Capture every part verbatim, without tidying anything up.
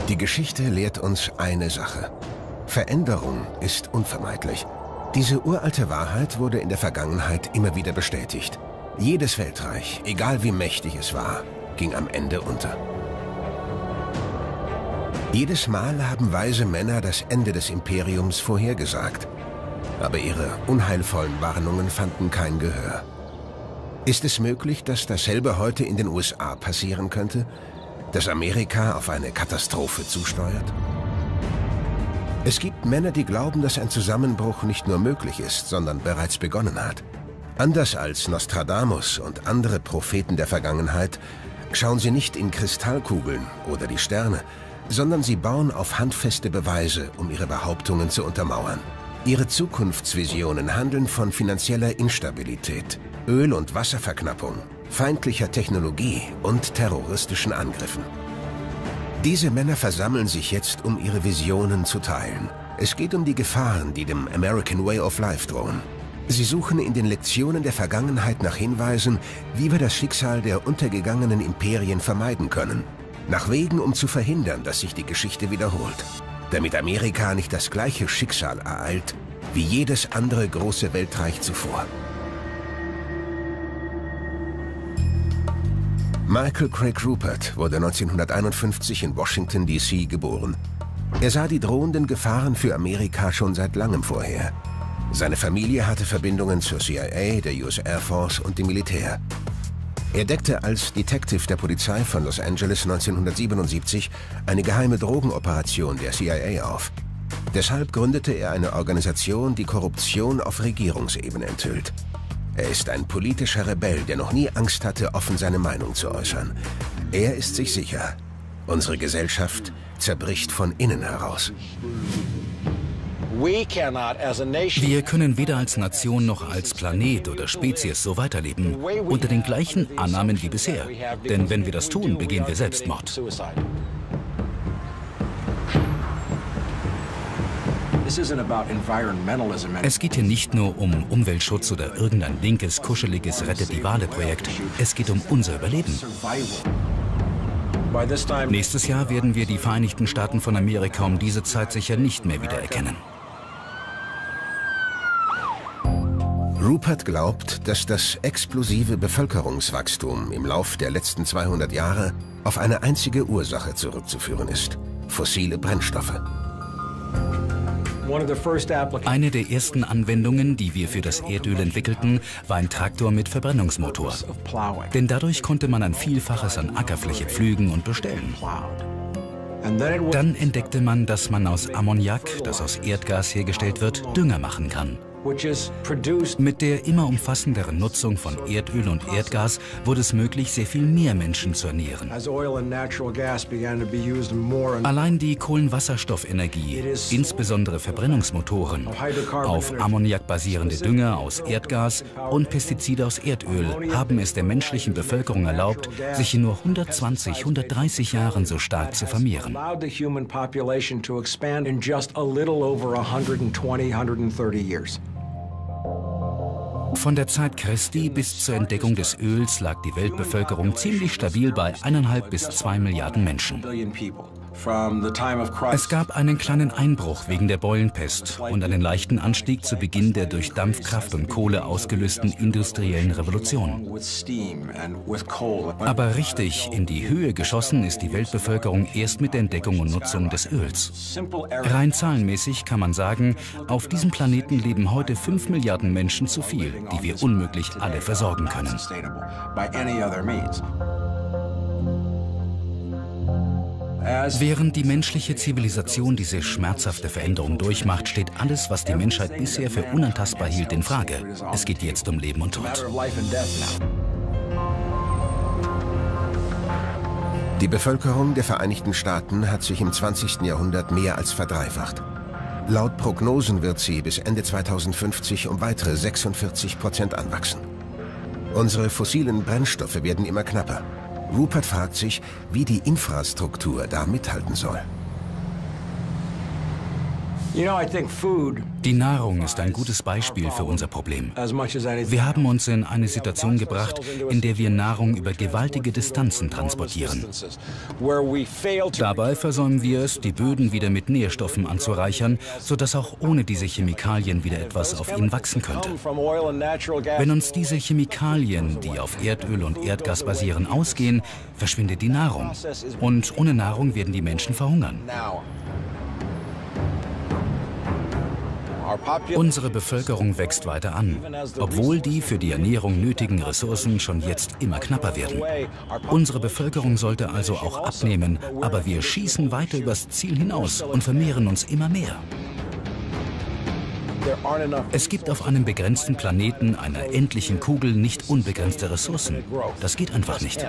Die Geschichte lehrt uns eine Sache. Veränderung ist unvermeidlich. Diese uralte Wahrheit wurde in der Vergangenheit immer wieder bestätigt. Jedes Weltreich, egal wie mächtig es war, ging am Ende unter. Jedes Mal haben weise Männer das Ende des Imperiums vorhergesagt. Aber ihre unheilvollen Warnungen fanden kein Gehör. Ist es möglich, dass dasselbe heute in den U S A passieren könnte? Dass Amerika auf eine Katastrophe zusteuert? Es gibt Männer, die glauben, dass ein Zusammenbruch nicht nur möglich ist, sondern bereits begonnen hat. Anders als Nostradamus und andere Propheten der Vergangenheit schauen sie nicht in Kristallkugeln oder die Sterne, sondern sie bauen auf handfeste Beweise, um ihre Behauptungen zu untermauern. Ihre Zukunftsvisionen handeln von finanzieller Instabilität, Öl- und Wasserverknappung, feindlicher Technologie und terroristischen Angriffen. Diese Männer versammeln sich jetzt, um ihre Visionen zu teilen. Es geht um die Gefahren, die dem American Way of Life drohen. Sie suchen in den Lektionen der Vergangenheit nach Hinweisen, wie wir das Schicksal der untergegangenen Imperien vermeiden können. Nach Wegen, um zu verhindern, dass sich die Geschichte wiederholt. Damit Amerika nicht das gleiche Schicksal ereilt, wie jedes andere große Weltreich zuvor. Michael Craig Ruppert wurde neunzehnhunderteinundfünfzig in Washington, D C geboren. Er sah die drohenden Gefahren für Amerika schon seit langem vorher. Seine Familie hatte Verbindungen zur C I A, der U S Air Force und dem Militär. Er deckte als Detective der Polizei von Los Angeles neunzehnhundertsiebenundsiebzig eine geheime Drogenoperation der C I A auf. Deshalb gründete er eine Organisation, die Korruption auf Regierungsebene enthüllt. Er ist ein politischer Rebell, der noch nie Angst hatte, offen seine Meinung zu äußern. Er ist sich sicher, unsere Gesellschaft zerbricht von innen heraus. Wir können weder als Nation noch als Planet oder Spezies so weiterleben, unter den gleichen Annahmen wie bisher. Denn wenn wir das tun, begehen wir Selbstmord. Es geht hier nicht nur um Umweltschutz oder irgendein linkes, kuscheliges Rettet-die-Wale-Projekt. Es geht um unser Überleben. Nächstes Jahr werden wir die Vereinigten Staaten von Amerika um diese Zeit sicher nicht mehr wiedererkennen. Ruppert glaubt, dass das explosive Bevölkerungswachstum im Lauf der letzten zweihundert Jahre auf eine einzige Ursache zurückzuführen ist: fossile Brennstoffe. Eine der ersten Anwendungen, die wir für das Erdöl entwickelten, war ein Traktor mit Verbrennungsmotor. Denn dadurch konnte man ein Vielfaches an Ackerfläche pflügen und bestellen. Dann entdeckte man, dass man aus Ammoniak, das aus Erdgas hergestellt wird, Dünger machen kann. Mit der immer umfassenderen Nutzung von Erdöl und Erdgas wurde es möglich, sehr viel mehr Menschen zu ernähren. Allein die Kohlenwasserstoffenergie, insbesondere Verbrennungsmotoren, auf Ammoniak basierende Dünger aus Erdgas und Pestizide aus Erdöl haben es der menschlichen Bevölkerung erlaubt, sich in nur hundertzwanzig, hundertdreißig Jahren so stark zu vermehren. Von der Zeit Christi bis zur Entdeckung des Öls lag die Weltbevölkerung ziemlich stabil bei eineinhalb bis zwei Milliarden Menschen. Es gab einen kleinen Einbruch wegen der Beulenpest und einen leichten Anstieg zu Beginn der durch Dampfkraft und Kohle ausgelösten industriellen Revolution. Aber richtig in die Höhe geschossen ist die Weltbevölkerung erst mit der Entdeckung und Nutzung des Öls. Rein zahlenmäßig kann man sagen, auf diesem Planeten leben heute fünf Milliarden Menschen zu viel, die wir unmöglich alle versorgen können. Während die menschliche Zivilisation diese schmerzhafte Veränderung durchmacht, steht alles, was die Menschheit bisher für unantastbar hielt, in Frage. Es geht jetzt um Leben und Tod. Die Bevölkerung der Vereinigten Staaten hat sich im zwanzigsten Jahrhundert mehr als verdreifacht. Laut Prognosen wird sie bis Ende zweitausendfünfzig um weitere sechsundvierzig Prozent anwachsen. Unsere fossilen Brennstoffe werden immer knapper. Ruppert fragt sich, wie die Infrastruktur da mithalten soll. Die Nahrung ist ein gutes Beispiel für unser Problem. Wir haben uns in eine Situation gebracht, in der wir Nahrung über gewaltige Distanzen transportieren. Dabei versäumen wir es, die Böden wieder mit Nährstoffen anzureichern, sodass auch ohne diese Chemikalien wieder etwas auf ihnen wachsen könnte. Wenn uns diese Chemikalien, die auf Erdöl und Erdgas basieren, ausgehen, verschwindet die Nahrung. Und ohne Nahrung werden die Menschen verhungern. Unsere Bevölkerung wächst weiter an, obwohl die für die Ernährung nötigen Ressourcen schon jetzt immer knapper werden. Unsere Bevölkerung sollte also auch abnehmen, aber wir schießen weiter übers Ziel hinaus und vermehren uns immer mehr. Es gibt auf einem begrenzten Planeten, einer endlichen Kugel, nicht unbegrenzte Ressourcen. Das geht einfach nicht.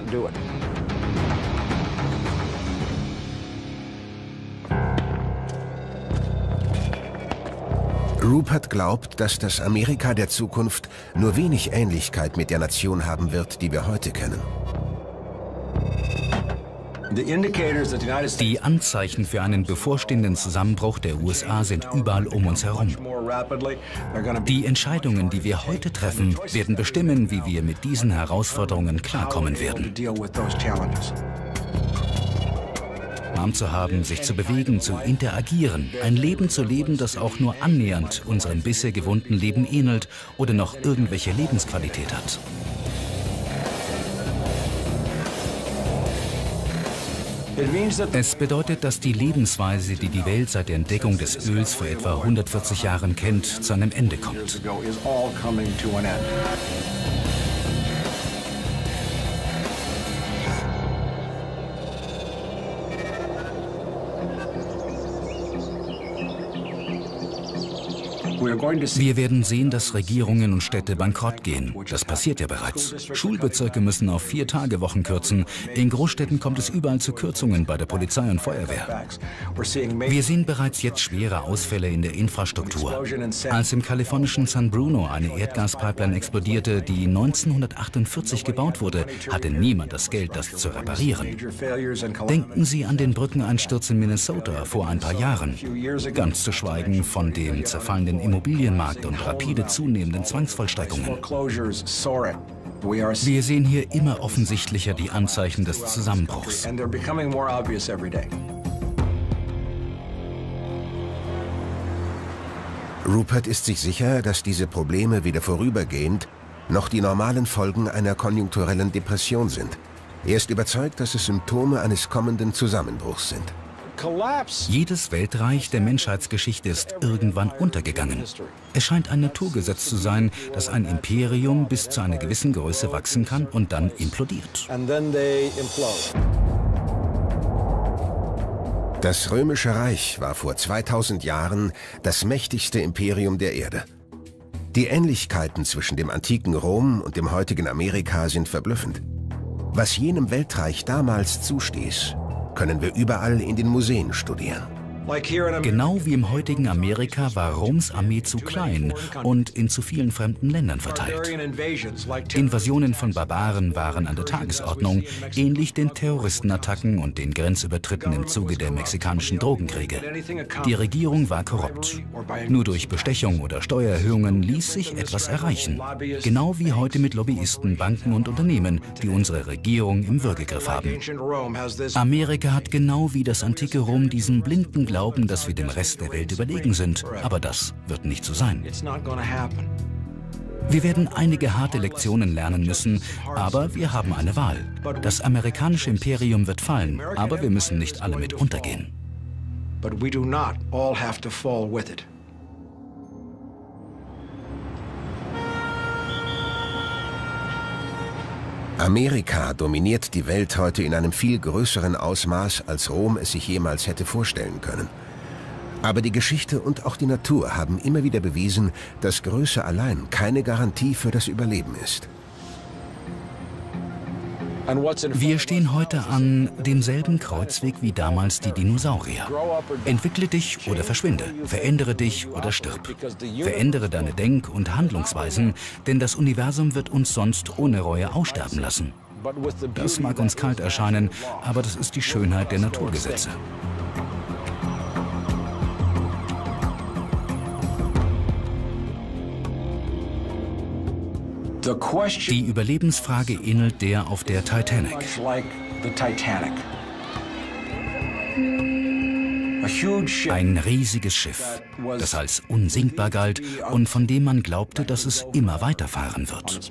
Rupert glaubt, dass das Amerika der Zukunft nur wenig Ähnlichkeit mit der Nation haben wird, die wir heute kennen. Die Anzeichen für einen bevorstehenden Zusammenbruch der U S A sind überall um uns herum. Die Entscheidungen, die wir heute treffen, werden bestimmen, wie wir mit diesen Herausforderungen klarkommen werden. Arm zu haben, sich zu bewegen, zu interagieren, ein Leben zu leben, das auch nur annähernd unserem bisher gewohnten Leben ähnelt oder noch irgendwelche Lebensqualität hat. Es bedeutet, dass die Lebensweise, die die Welt seit der Entdeckung des Öls vor etwa hundertvierzig Jahren kennt, zu einem Ende kommt. Wir werden sehen, dass Regierungen und Städte bankrott gehen. Das passiert ja bereits. Schulbezirke müssen auf Vier-Tage-Wochen kürzen. In Großstädten kommt es überall zu Kürzungen bei der Polizei und Feuerwehr. Wir sehen bereits jetzt schwere Ausfälle in der Infrastruktur. Als im kalifornischen San Bruno eine Erdgaspipeline explodierte, die neunzehnhundertachtundvierzig gebaut wurde, hatte niemand das Geld, das zu reparieren. Denken Sie an den Brückeneinsturz in Minnesota vor ein paar Jahren. Ganz zu schweigen von dem zerfallenden Immobilienmarkt und rapide zunehmenden Zwangsvollstreckungen. Wir sehen hier immer offensichtlicher die Anzeichen des Zusammenbruchs. Rupert ist sich sicher, dass diese Probleme weder vorübergehend noch die normalen Folgen einer konjunkturellen Depression sind. Er ist überzeugt, dass es Symptome eines kommenden Zusammenbruchs sind. Jedes Weltreich der Menschheitsgeschichte ist irgendwann untergegangen. Es scheint ein Naturgesetz zu sein, dass ein Imperium bis zu einer gewissen Größe wachsen kann und dann implodiert. Das Römische Reich war vor zweitausend Jahren das mächtigste Imperium der Erde. Die Ähnlichkeiten zwischen dem antiken Rom und dem heutigen Amerika sind verblüffend. Was jenem Weltreich damals zustieß, können wir überall in den Museen studieren. Genau wie im heutigen Amerika war Roms Armee zu klein und in zu vielen fremden Ländern verteilt. Invasionen von Barbaren waren an der Tagesordnung, ähnlich den Terroristenattacken und den Grenzübertritten im Zuge der mexikanischen Drogenkriege. Die Regierung war korrupt. Nur durch Bestechung oder Steuererhöhungen ließ sich etwas erreichen. Genau wie heute mit Lobbyisten, Banken und Unternehmen, die unsere Regierung im Würgegriff haben. Amerika hat genau wie das antike Rom diesen blinden Glauben, glauben, dass wir dem Rest der Welt überlegen sind. Aber das wird nicht so sein. Wir werden einige harte Lektionen lernen müssen, aber wir haben eine Wahl. Das amerikanische Imperium wird fallen, aber wir müssen nicht alle mit untergehen. Amerika dominiert die Welt heute in einem viel größeren Ausmaß, als Rom es sich jemals hätte vorstellen können. Aber die Geschichte und auch die Natur haben immer wieder bewiesen, dass Größe allein keine Garantie für das Überleben ist. Wir stehen heute an demselben Kreuzweg wie damals die Dinosaurier. Entwickle dich oder verschwinde, verändere dich oder stirb. Verändere deine Denk- und Handlungsweisen, denn das Universum wird uns sonst ohne Reue aussterben lassen. Das mag uns kalt erscheinen, aber das ist die Schönheit der Naturgesetze. Die Überlebensfrage ähnelt der auf der Titanic. Ein riesiges Schiff, das als unsinkbar galt und von dem man glaubte, dass es immer weiterfahren wird.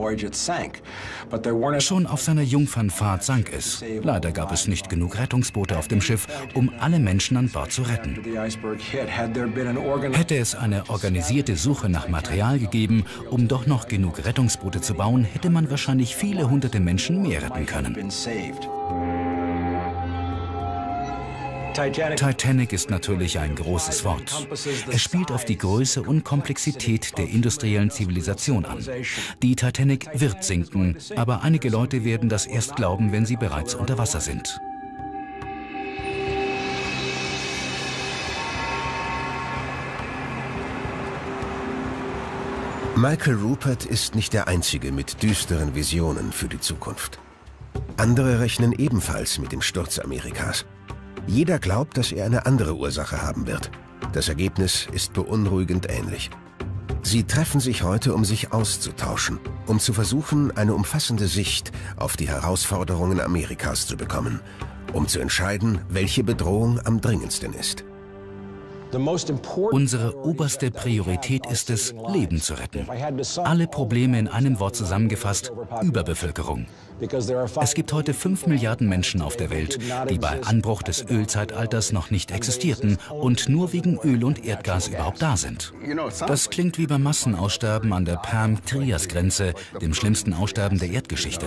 Schon auf seiner Jungfernfahrt sank es. Leider gab es nicht genug Rettungsboote auf dem Schiff, um alle Menschen an Bord zu retten. Hätte es eine organisierte Suche nach Material gegeben, um doch noch genug Rettungsboote zu bauen, hätte man wahrscheinlich viele hunderte Menschen mehr retten können. Titanic ist natürlich ein großes Wort. Es spielt auf die Größe und Komplexität der industriellen Zivilisation an. Die Titanic wird sinken, aber einige Leute werden das erst glauben, wenn sie bereits unter Wasser sind. Michael Ruppert ist nicht der Einzige mit düsteren Visionen für die Zukunft. Andere rechnen ebenfalls mit dem Sturz Amerikas. Jeder glaubt, dass er eine andere Ursache haben wird. Das Ergebnis ist beunruhigend ähnlich. Sie treffen sich heute, um sich auszutauschen, um zu versuchen, eine umfassende Sicht auf die Herausforderungen Amerikas zu bekommen, um zu entscheiden, welche Bedrohung am dringendsten ist. Unsere oberste Priorität ist es, Leben zu retten. Alle Probleme in einem Wort zusammengefasst: Überbevölkerung. Es gibt heute fünf Milliarden Menschen auf der Welt, die bei Anbruch des Ölzeitalters noch nicht existierten und nur wegen Öl und Erdgas überhaupt da sind. Das klingt wie beim Massenaussterben an der Perm-Trias-Grenze, dem schlimmsten Aussterben der Erdgeschichte.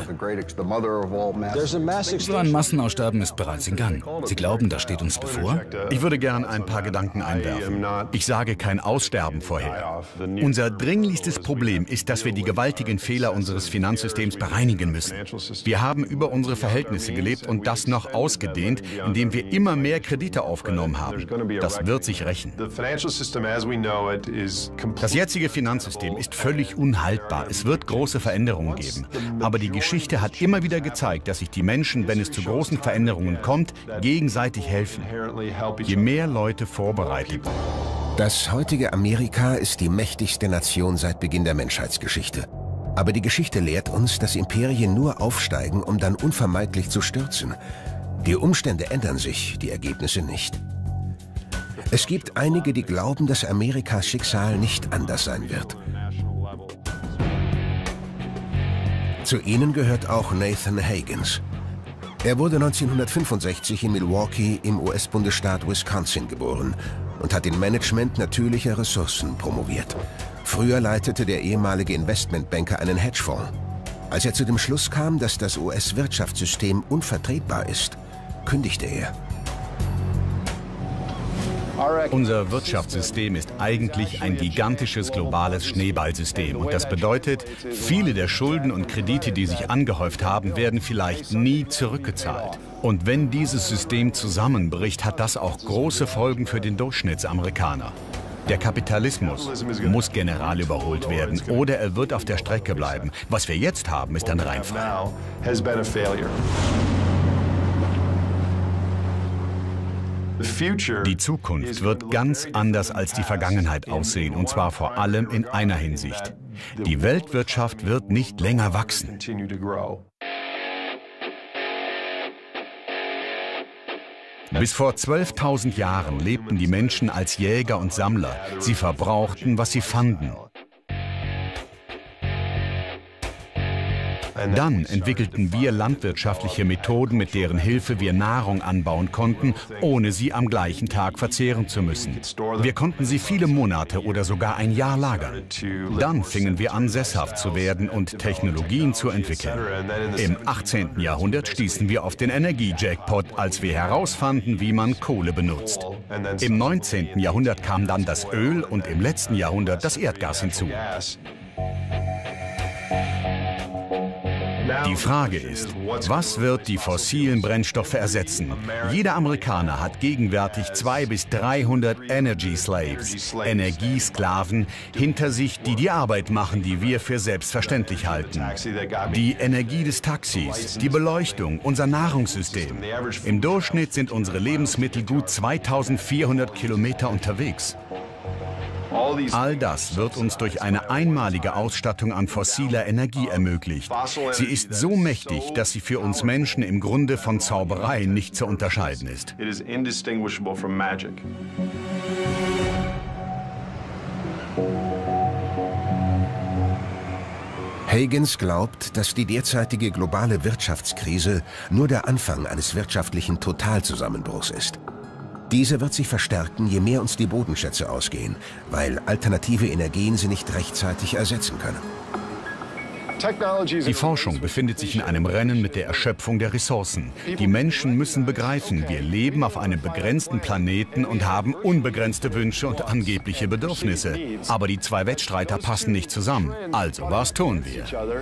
So ein Massenaussterben ist bereits in Gang. Sie glauben, das steht uns bevor? Ich würde gern ein paar Gedanken einwerfen. Ich sage kein Aussterben vorher. Unser dringlichstes Problem ist, dass wir die gewaltigen Fehler unseres Finanzsystems bereinigen müssen. Wir haben über unsere Verhältnisse gelebt und das noch ausgedehnt, indem wir immer mehr Kredite aufgenommen haben. Das wird sich rächen. Das jetzige Finanzsystem ist völlig unhaltbar. Es wird große Veränderungen geben. Aber die Geschichte hat immer wieder gezeigt, dass sich die Menschen, wenn es zu großen Veränderungen kommt, gegenseitig helfen. Je mehr Leute vorbereitet. Das heutige Amerika ist die mächtigste Nation seit Beginn der Menschheitsgeschichte. Aber die Geschichte lehrt uns, dass Imperien nur aufsteigen, um dann unvermeidlich zu stürzen. Die Umstände ändern sich, die Ergebnisse nicht. Es gibt einige, die glauben, dass Amerikas Schicksal nicht anders sein wird. Zu ihnen gehört auch Nathan Higgins. Er wurde neunzehnhundertfünfundsechzig in Milwaukee im U S-Bundesstaat Wisconsin geboren und hat in Management natürlicher Ressourcen promoviert. Früher leitete der ehemalige Investmentbanker einen Hedgefonds. Als er zu dem Schluss kam, dass das U S-Wirtschaftssystem unvertretbar ist, kündigte er. Unser Wirtschaftssystem ist eigentlich ein gigantisches globales Schneeballsystem. Und das bedeutet, viele der Schulden und Kredite, die sich angehäuft haben, werden vielleicht nie zurückgezahlt. Und wenn dieses System zusammenbricht, hat das auch große Folgen für den Durchschnittsamerikaner. Der Kapitalismus muss general überholt werden oder er wird auf der Strecke bleiben. Was wir jetzt haben, ist ein Reinfall. Die Zukunft wird ganz anders als die Vergangenheit aussehen, und zwar vor allem in einer Hinsicht. Die Weltwirtschaft wird nicht länger wachsen. Bis vor zwölftausend Jahren lebten die Menschen als Jäger und Sammler. Sie verbrauchten, was sie fanden. Dann entwickelten wir landwirtschaftliche Methoden, mit deren Hilfe wir Nahrung anbauen konnten, ohne sie am gleichen Tag verzehren zu müssen. Wir konnten sie viele Monate oder sogar ein Jahr lagern. Dann fingen wir an, sesshaft zu werden und Technologien zu entwickeln. Im achtzehnten Jahrhundert stießen wir auf den Energie-Jackpot, als wir herausfanden, wie man Kohle benutzt. Im neunzehnten Jahrhundert kam dann das Öl und im letzten Jahrhundert das Erdgas hinzu. Die Frage ist, was wird die fossilen Brennstoffe ersetzen? Jeder Amerikaner hat gegenwärtig zweihundert bis dreihundert Energy Slaves, Energiesklaven, hinter sich, die die Arbeit machen, die wir für selbstverständlich halten. Die Energie des Taxis, die Beleuchtung, unser Nahrungssystem. Im Durchschnitt sind unsere Lebensmittel gut zweitausendvierhundert Kilometer unterwegs. All das wird uns durch eine einmalige Ausstattung an fossiler Energie ermöglicht. Sie ist so mächtig, dass sie für uns Menschen im Grunde von Zauberei nicht zu unterscheiden ist. Huygens glaubt, dass die derzeitige globale Wirtschaftskrise nur der Anfang eines wirtschaftlichen Totalzusammenbruchs ist. Diese wird sich verstärken, je mehr uns die Bodenschätze ausgehen, weil alternative Energien sie nicht rechtzeitig ersetzen können. Die Forschung befindet sich in einem Rennen mit der Erschöpfung der Ressourcen. Die Menschen müssen begreifen, wir leben auf einem begrenzten Planeten und haben unbegrenzte Wünsche und angebliche Bedürfnisse. Aber die zwei Wettstreiter passen nicht zusammen. Also, was tun wir?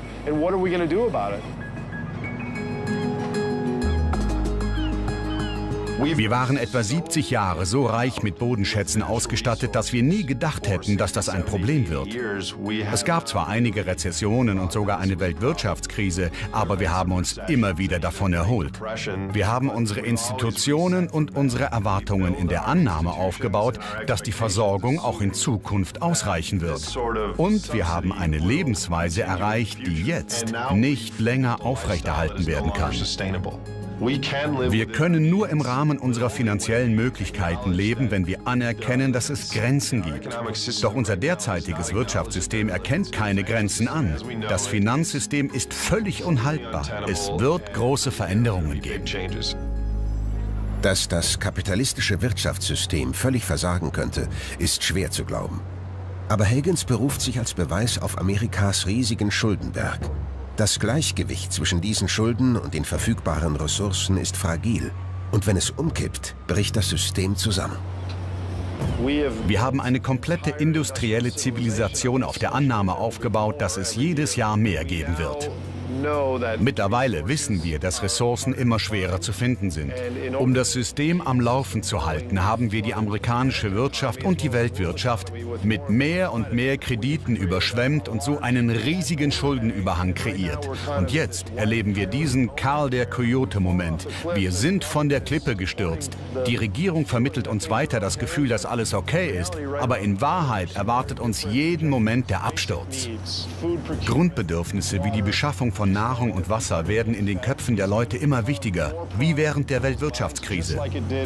Wir waren etwa siebzig Jahre so reich mit Bodenschätzen ausgestattet, dass wir nie gedacht hätten, dass das ein Problem wird. Es gab zwar einige Rezessionen und sogar eine Weltwirtschaftskrise, aber wir haben uns immer wieder davon erholt. Wir haben unsere Institutionen und unsere Erwartungen in der Annahme aufgebaut, dass die Versorgung auch in Zukunft ausreichen wird. Und wir haben eine Lebensweise erreicht, die jetzt nicht länger aufrechterhalten werden kann. Wir können nur im Rahmen unserer finanziellen Möglichkeiten leben, wenn wir anerkennen, dass es Grenzen gibt. Doch unser derzeitiges Wirtschaftssystem erkennt keine Grenzen an. Das Finanzsystem ist völlig unhaltbar. Es wird große Veränderungen geben. Dass das kapitalistische Wirtschaftssystem völlig versagen könnte, ist schwer zu glauben. Aber Huygens beruft sich als Beweis auf Amerikas riesigen Schuldenberg. Das Gleichgewicht zwischen diesen Schulden und den verfügbaren Ressourcen ist fragil. Und wenn es umkippt, bricht das System zusammen. Wir haben eine komplette industrielle Zivilisation auf der Annahme aufgebaut, dass es jedes Jahr mehr geben wird. Mittlerweile wissen wir, dass Ressourcen immer schwerer zu finden sind. Um das System am Laufen zu halten, haben wir die amerikanische Wirtschaft und die Weltwirtschaft mit mehr und mehr Krediten überschwemmt und so einen riesigen Schuldenüberhang kreiert. Und jetzt erleben wir diesen Karl der Coyote-Moment. Wir sind von der Klippe gestürzt. Die Regierung vermittelt uns weiter das Gefühl, dass alles okay ist, aber in Wahrheit erwartet uns jeden Moment der Absturz. Grundbedürfnisse wie die Beschaffung von Nahrung und Wasser werden in den Köpfen der Leute immer wichtiger, wie während der Weltwirtschaftskrise.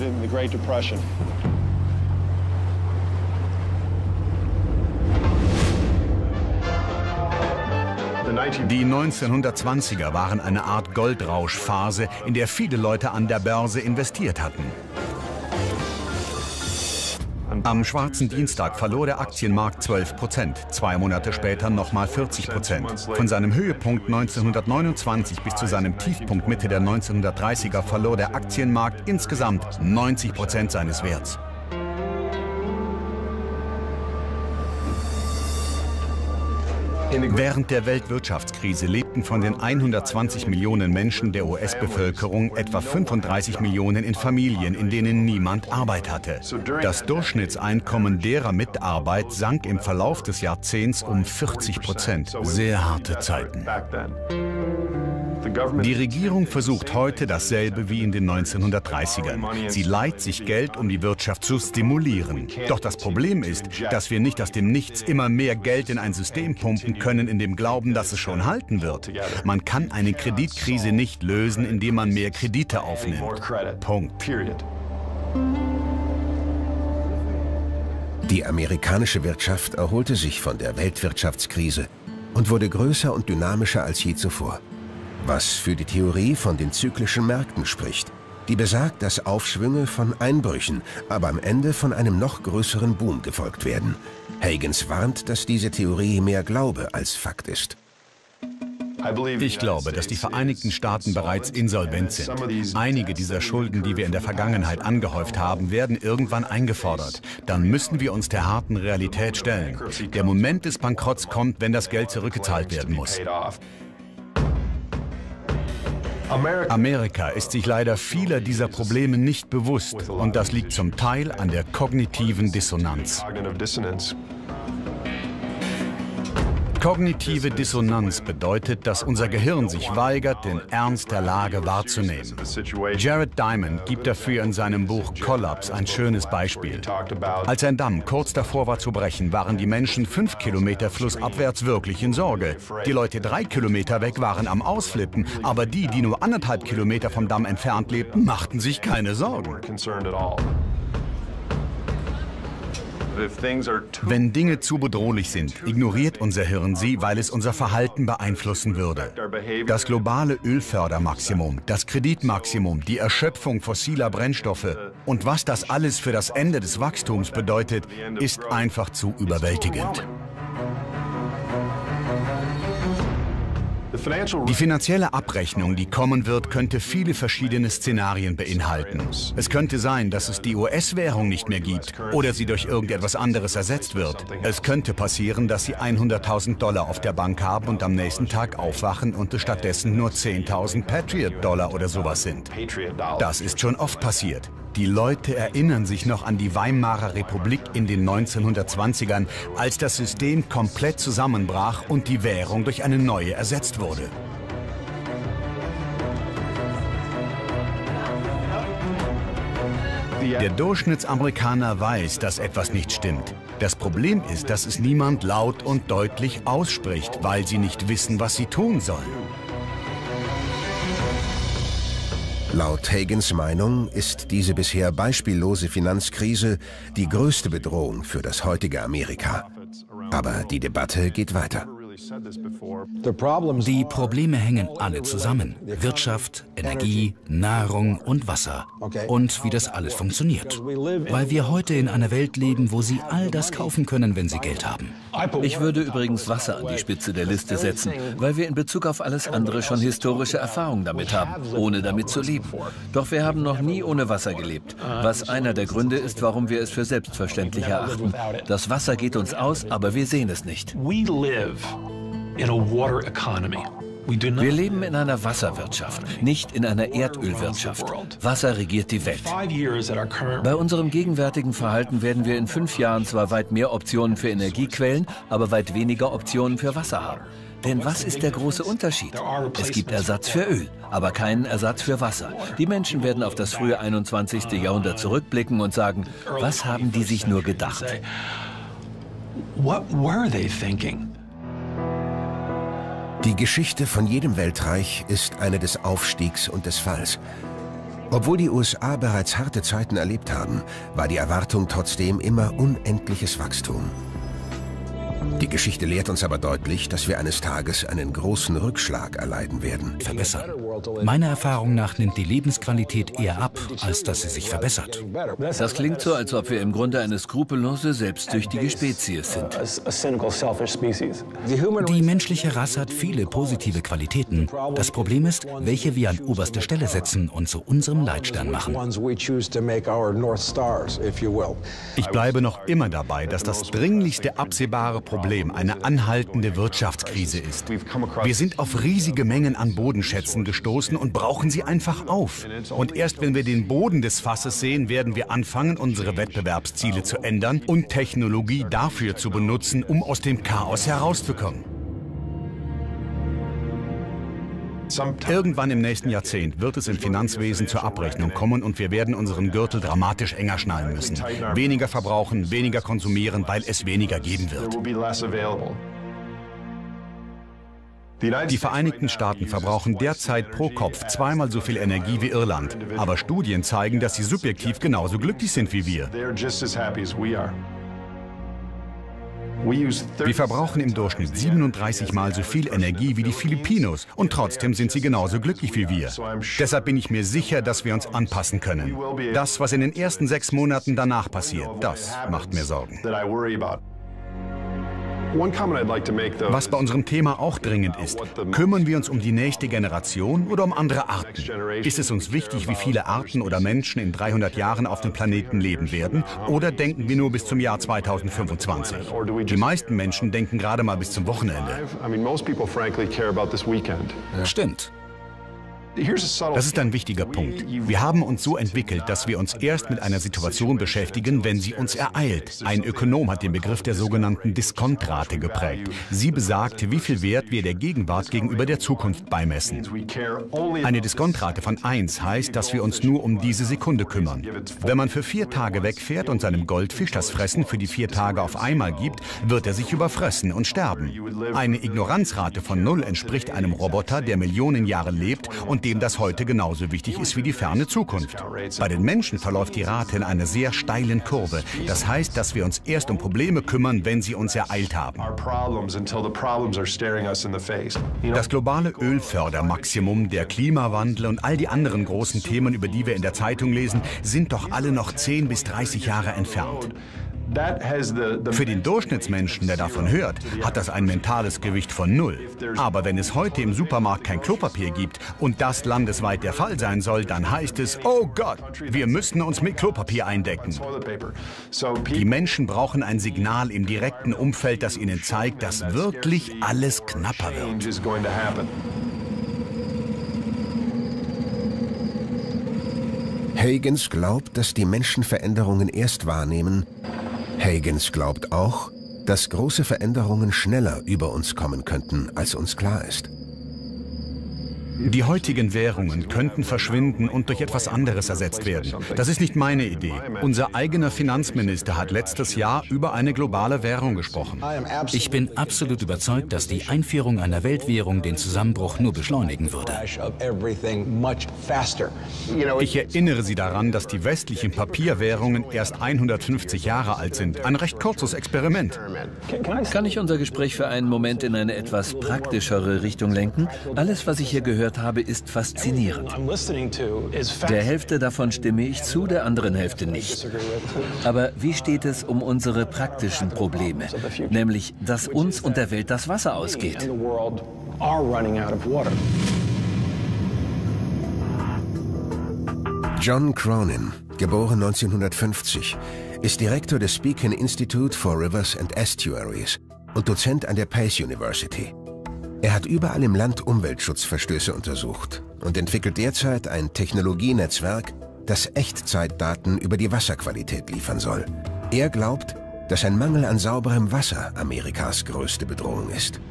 Die neunzehnhundertzwanziger waren eine Art Goldrauschphase, in der viele Leute an der Börse investiert hatten. Am schwarzen Dienstag verlor der Aktienmarkt zwölf Prozent, zwei Monate später nochmal vierzig Prozent. Von seinem Höhepunkt neunzehnhundertneunundzwanzig bis zu seinem Tiefpunkt Mitte der neunzehnhundertdreißiger verlor der Aktienmarkt insgesamt neunzig Prozent seines Werts. Während der Weltwirtschaftskrise lebten von den hundertzwanzig Millionen Menschen der U S-Bevölkerung etwa fünfunddreißig Millionen in Familien, in denen niemand Arbeit hatte. Das Durchschnittseinkommen derer mit Arbeit sank im Verlauf des Jahrzehnts um vierzig Prozent. Sehr harte Zeiten. Die Regierung versucht heute dasselbe wie in den neunzehnhundertdreißigern. Sie leiht sich Geld, um die Wirtschaft zu stimulieren. Doch das Problem ist, dass wir nicht aus dem Nichts immer mehr Geld in ein System pumpen können, in dem Glauben, dass es schon halten wird. Man kann eine Kreditkrise nicht lösen, indem man mehr Kredite aufnimmt. Punkt. Die amerikanische Wirtschaft erholte sich von der Weltwirtschaftskrise und wurde größer und dynamischer als je zuvor. Was für die Theorie von den zyklischen Märkten spricht, die besagt, dass Aufschwünge von Einbrüchen, aber am Ende von einem noch größeren Boom gefolgt werden. Huygens warnt, dass diese Theorie mehr Glaube als Fakt ist. Ich glaube, dass die Vereinigten Staaten bereits insolvent sind. Einige dieser Schulden, die wir in der Vergangenheit angehäuft haben, werden irgendwann eingefordert. Dann müssen wir uns der harten Realität stellen. Der Moment des Bankrotts kommt, wenn das Geld zurückgezahlt werden muss. Amerika ist sich leider vieler dieser Probleme nicht bewusst und das liegt zum Teil an der kognitiven Dissonanz. Kognitive Dissonanz bedeutet, dass unser Gehirn sich weigert, den Ernst der Lage wahrzunehmen. Jared Diamond gibt dafür in seinem Buch Collapse ein schönes Beispiel. Als ein Damm kurz davor war zu brechen, waren die Menschen fünf Kilometer flussabwärts wirklich in Sorge. Die Leute drei Kilometer weg waren am Ausflippen, aber die, die nur anderthalb Kilometer vom Damm entfernt lebten, machten sich keine Sorgen. Wenn Dinge zu bedrohlich sind, ignoriert unser Hirn sie, weil es unser Verhalten beeinflussen würde. Das globale Ölfördermaximum, das Kreditmaximum, die Erschöpfung fossiler Brennstoffe und was das alles für das Ende des Wachstums bedeutet, ist einfach zu überwältigend. Die finanzielle Abrechnung, die kommen wird, könnte viele verschiedene Szenarien beinhalten. Es könnte sein, dass es die U S-Währung nicht mehr gibt oder sie durch irgendetwas anderes ersetzt wird. Es könnte passieren, dass Sie hunderttausend Dollar auf der Bank haben und am nächsten Tag aufwachen und es stattdessen nur zehntausend Patriot-Dollar oder sowas sind. Das ist schon oft passiert. Die Leute erinnern sich noch an die Weimarer Republik in den neunzehnhundertzwanzigern, als das System komplett zusammenbrach und die Währung durch eine neue ersetzt wurde. Der Durchschnittsamerikaner weiß, dass etwas nicht stimmt. Das Problem ist, dass es niemand laut und deutlich ausspricht, weil sie nicht wissen, was sie tun sollen. Laut Hagans Meinung ist diese bisher beispiellose Finanzkrise die größte Bedrohung für das heutige Amerika. Aber die Debatte geht weiter. Die Probleme hängen alle zusammen. Wirtschaft, Energie, Nahrung und Wasser. Und wie das alles funktioniert. Weil wir heute in einer Welt leben, wo Sie all das kaufen können, wenn Sie Geld haben. Ich würde übrigens Wasser an die Spitze der Liste setzen, weil wir in Bezug auf alles andere schon historische Erfahrungen damit haben, ohne damit zu leben. Doch wir haben noch nie ohne Wasser gelebt, was einer der Gründe ist, warum wir es für selbstverständlich erachten. Das Wasser geht uns aus, aber wir sehen es nicht. Wir leben in einer Wasserwirtschaft, nicht in einer Erdölwirtschaft. Wasser regiert die Welt. Bei unserem gegenwärtigen Verhalten werden wir in fünf Jahren zwar weit mehr Optionen für Energiequellen, aber weit weniger Optionen für Wasser haben. Denn was ist der große Unterschied? Es gibt Ersatz für Öl, aber keinen Ersatz für Wasser. Die Menschen werden auf das frühe einundzwanzigste Jahrhundert zurückblicken und sagen, was haben die sich nur gedacht? What were they thinking? Die Geschichte von jedem Weltreich ist eine des Aufstiegs und des Falls. Obwohl die U S A bereits harte Zeiten erlebt haben, war die Erwartung trotzdem immer unendliches Wachstum. Die Geschichte lehrt uns aber deutlich, dass wir eines Tages einen großen Rückschlag erleiden werden. Verbessern. Meiner Erfahrung nach nimmt die Lebensqualität eher ab, als dass sie sich verbessert. Das klingt so, als ob wir im Grunde eine skrupellose, selbstsüchtige Spezies sind. Die menschliche Rasse hat viele positive Qualitäten. Das Problem ist, welche wir an oberste Stelle setzen und zu unserem Leitstern machen. Ich bleibe noch immer dabei, dass das dringlichste absehbare Problem eine anhaltende Wirtschaftskrise ist. Wir sind auf riesige Mengen an Bodenschätzen gestoßen und brauchen sie einfach auf. Und erst wenn wir den Boden des Fasses sehen, werden wir anfangen, unsere Wettbewerbsziele zu ändern und Technologie dafür zu benutzen, um aus dem Chaos herauszukommen. Irgendwann im nächsten Jahrzehnt wird es im Finanzwesen zur Abrechnung kommen und wir werden unseren Gürtel dramatisch enger schnallen müssen. Weniger verbrauchen, weniger konsumieren, weil es weniger geben wird. Die Vereinigten Staaten verbrauchen derzeit pro Kopf zweimal so viel Energie wie Irland. Aber Studien zeigen, dass sie subjektiv genauso glücklich sind wie wir. Wir verbrauchen im Durchschnitt siebenunddreißig Mal so viel Energie wie die Filipinos und trotzdem sind sie genauso glücklich wie wir. Deshalb bin ich mir sicher, dass wir uns anpassen können. Das, was in den ersten sechs Monaten danach passiert, das macht mir Sorgen. Was bei unserem Thema auch dringend ist, kümmern wir uns um die nächste Generation oder um andere Arten? Ist es uns wichtig, wie viele Arten oder Menschen in dreihundert Jahren auf dem Planeten leben werden? Oder denken wir nur bis zum Jahr zweitausendfünfundzwanzig? Die meisten Menschen denken gerade mal bis zum Wochenende. Stimmt. Das ist ein wichtiger Punkt. Wir haben uns so entwickelt, dass wir uns erst mit einer Situation beschäftigen, wenn sie uns ereilt. Ein Ökonom hat den Begriff der sogenannten Diskontrate geprägt. Sie besagt, wie viel Wert wir der Gegenwart gegenüber der Zukunft beimessen. Eine Diskontrate von eins heißt, dass wir uns nur um diese Sekunde kümmern. Wenn man für vier Tage wegfährt und seinem Goldfisch das Fressen für die vier Tage auf einmal gibt, wird er sich überfressen und sterben. Eine Ignoranzrate von null entspricht einem Roboter, der Millionen Jahre lebt und dem das heute genauso wichtig ist wie die ferne Zukunft. Bei den Menschen verläuft die Rate in einer sehr steilen Kurve. Das heißt, dass wir uns erst um Probleme kümmern, wenn sie uns ereilt haben. Das globale Ölfördermaximum, der Klimawandel und all die anderen großen Themen, über die wir in der Zeitung lesen, sind doch alle noch zehn bis dreißig Jahre entfernt. Für den Durchschnittsmenschen, der davon hört, hat das ein mentales Gewicht von null. Aber wenn es heute im Supermarkt kein Klopapier gibt und das landesweit der Fall sein soll, dann heißt es, oh Gott, wir müssen uns mit Klopapier eindecken. Die Menschen brauchen ein Signal im direkten Umfeld, das ihnen zeigt, dass wirklich alles knapper wird. Huygens glaubt, dass die Menschen Veränderungen erst wahrnehmen. Huygens glaubt auch, dass große Veränderungen schneller über uns kommen könnten, als uns klar ist. Die heutigen Währungen könnten verschwinden und durch etwas anderes ersetzt werden. Das ist nicht meine Idee. Unser eigener Finanzminister hat letztes Jahr über eine globale Währung gesprochen. Ich bin absolut überzeugt, dass die Einführung einer Weltwährung den Zusammenbruch nur beschleunigen würde. Ich erinnere Sie daran, dass die westlichen Papierwährungen erst hundertfünfzig Jahre alt sind. Ein recht kurzes Experiment. Kann ich unser Gespräch für einen Moment in eine etwas praktischere Richtung lenken? Alles, was ich hier gehört habe, ist faszinierend. Der Hälfte davon stimme ich zu, der anderen Hälfte nicht. Aber wie steht es um unsere praktischen Probleme? Nämlich, dass uns und der Welt das Wasser ausgeht. John Cronin, geboren neunzehnhundertfünfzig, ist Direktor des Beacon Institute for Rivers and Estuaries und Dozent an der Pace University. Er hat überall im Land Umweltschutzverstöße untersucht und entwickelt derzeit ein Technologienetzwerk, das Echtzeitdaten über die Wasserqualität liefern soll. Er glaubt, dass ein Mangel an sauberem Wasser Amerikas größte Bedrohung ist.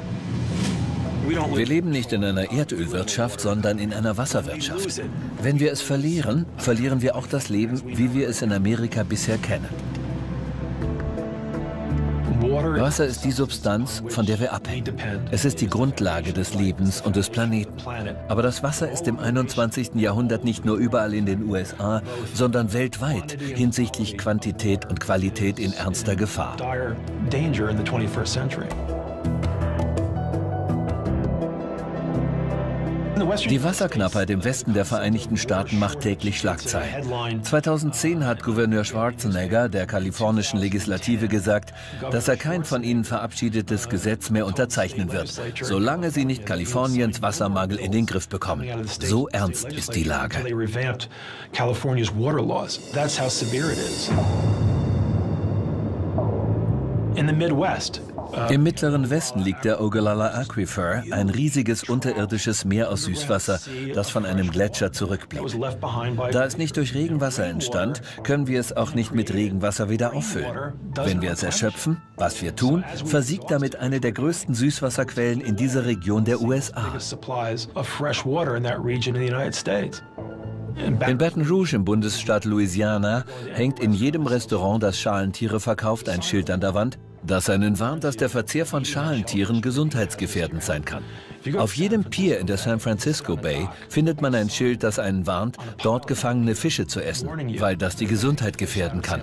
Wir leben nicht in einer Erdölwirtschaft, sondern in einer Wasserwirtschaft. Wenn wir es verlieren, verlieren wir auch das Leben, wie wir es in Amerika bisher kennen. Wasser ist die Substanz, von der wir abhängen. Es ist die Grundlage des Lebens und des Planeten. Aber das Wasser ist im einundzwanzigsten Jahrhundert nicht nur überall in den U S A, sondern weltweit hinsichtlich Quantität und Qualität in ernster Gefahr. Die Wasserknappheit im Westen der Vereinigten Staaten macht täglich Schlagzeilen. zweitausendzehn hat Gouverneur Schwarzenegger der kalifornischen Legislative gesagt, dass er kein von ihnen verabschiedetes Gesetz mehr unterzeichnen wird, solange sie nicht Kaliforniens Wassermangel in den Griff bekommen. So ernst ist die Lage. Im mittleren Westen liegt der Ogallala Aquifer, ein riesiges unterirdisches Meer aus Süßwasser, das von einem Gletscher zurückblieb. Da es nicht durch Regenwasser entstand, können wir es auch nicht mit Regenwasser wieder auffüllen. Wenn wir es erschöpfen, was wir tun, versiegt damit eine der größten Süßwasserquellen in dieser Region der U S A. In Baton Rouge im Bundesstaat Louisiana hängt in jedem Restaurant, das Schalentiere verkauft, ein Schild an der Wand, das einen warnt, dass der Verzehr von Schalentieren gesundheitsgefährdend sein kann. Auf jedem Pier in der San Francisco Bay findet man ein Schild, das einen warnt, dort gefangene Fische zu essen, weil das die Gesundheit gefährden kann.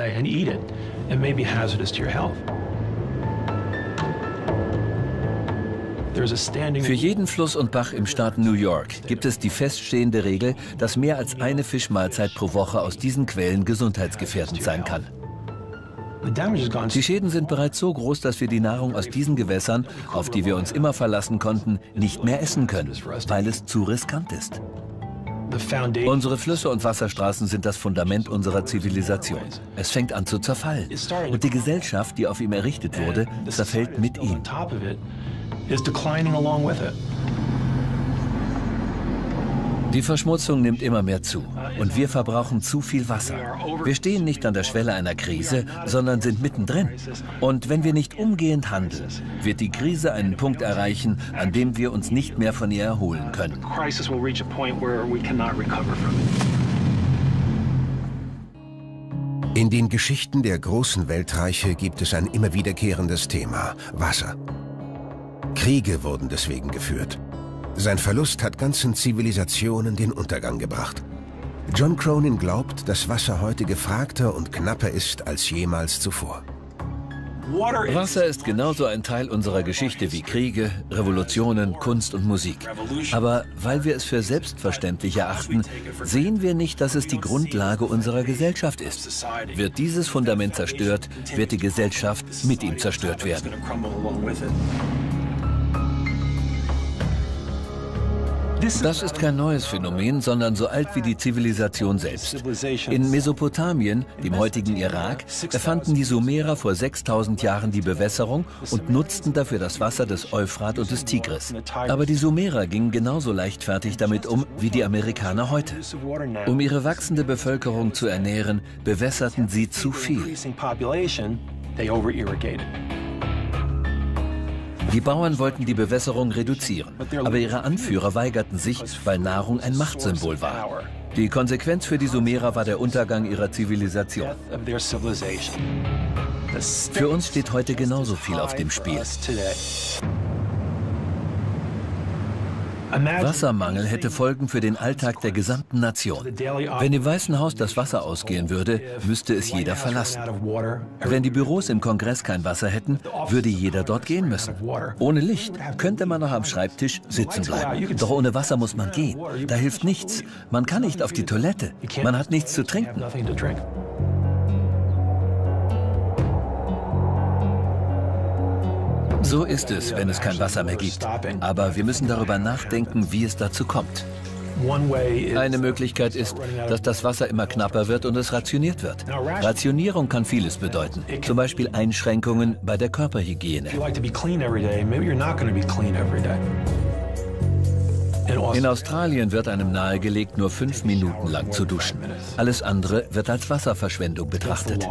Für jeden Fluss und Bach im Staat New York gibt es die feststehende Regel, dass mehr als eine Fischmahlzeit pro Woche aus diesen Quellen gesundheitsgefährdend sein kann. Die Schäden sind bereits so groß, dass wir die Nahrung aus diesen Gewässern, auf die wir uns immer verlassen konnten, nicht mehr essen können, weil es zu riskant ist. Unsere Flüsse und Wasserstraßen sind das Fundament unserer Zivilisation. Es fängt an zu zerfallen. Und die Gesellschaft, die auf ihm errichtet wurde, zerfällt mit ihm. Die Verschmutzung nimmt immer mehr zu und wir verbrauchen zu viel Wasser. Wir stehen nicht an der Schwelle einer Krise, sondern sind mittendrin. Und wenn wir nicht umgehend handeln, wird die Krise einen Punkt erreichen, an dem wir uns nicht mehr von ihr erholen können. In den Geschichten der großen Weltreiche gibt es ein immer wiederkehrendes Thema: Wasser. Kriege wurden deswegen geführt. Sein Verlust hat ganzen Zivilisationen den Untergang gebracht. John Cronin glaubt, dass Wasser heute gefragter und knapper ist als jemals zuvor. Wasser ist genauso ein Teil unserer Geschichte wie Kriege, Revolutionen, Kunst und Musik. Aber weil wir es für selbstverständlich erachten, sehen wir nicht, dass es die Grundlage unserer Gesellschaft ist. Wird dieses Fundament zerstört, wird die Gesellschaft mit ihm zerstört werden. Das ist kein neues Phänomen, sondern so alt wie die Zivilisation selbst. In Mesopotamien, dem heutigen Irak, erfanden die Sumerer vor sechstausend Jahren die Bewässerung und nutzten dafür das Wasser des Euphrat und des Tigris. Aber die Sumerer gingen genauso leichtfertig damit um wie die Amerikaner heute. Um ihre wachsende Bevölkerung zu ernähren, bewässerten sie zu viel. Die Bauern wollten die Bewässerung reduzieren, aber ihre Anführer weigerten sich, weil Nahrung ein Machtsymbol war. Die Konsequenz für die Sumerer war der Untergang ihrer Zivilisation. Für uns steht heute genauso viel auf dem Spiel. Wassermangel hätte Folgen für den Alltag der gesamten Nation. Wenn im Weißen Haus das Wasser ausgehen würde, müsste es jeder verlassen. Wenn die Büros im Kongress kein Wasser hätten, würde jeder dort gehen müssen. Ohne Licht könnte man noch am Schreibtisch sitzen bleiben. Doch ohne Wasser muss man gehen. Da hilft nichts. Man kann nicht auf die Toilette. Man hat nichts zu trinken. So ist es, wenn es kein Wasser mehr gibt. Aber wir müssen darüber nachdenken, wie es dazu kommt. Eine Möglichkeit ist, dass das Wasser immer knapper wird und es rationiert wird. Rationierung kann vieles bedeuten, zum Beispiel Einschränkungen bei der Körperhygiene. In Australien wird einem nahegelegt, nur fünf Minuten lang zu duschen. Alles andere wird als Wasserverschwendung betrachtet.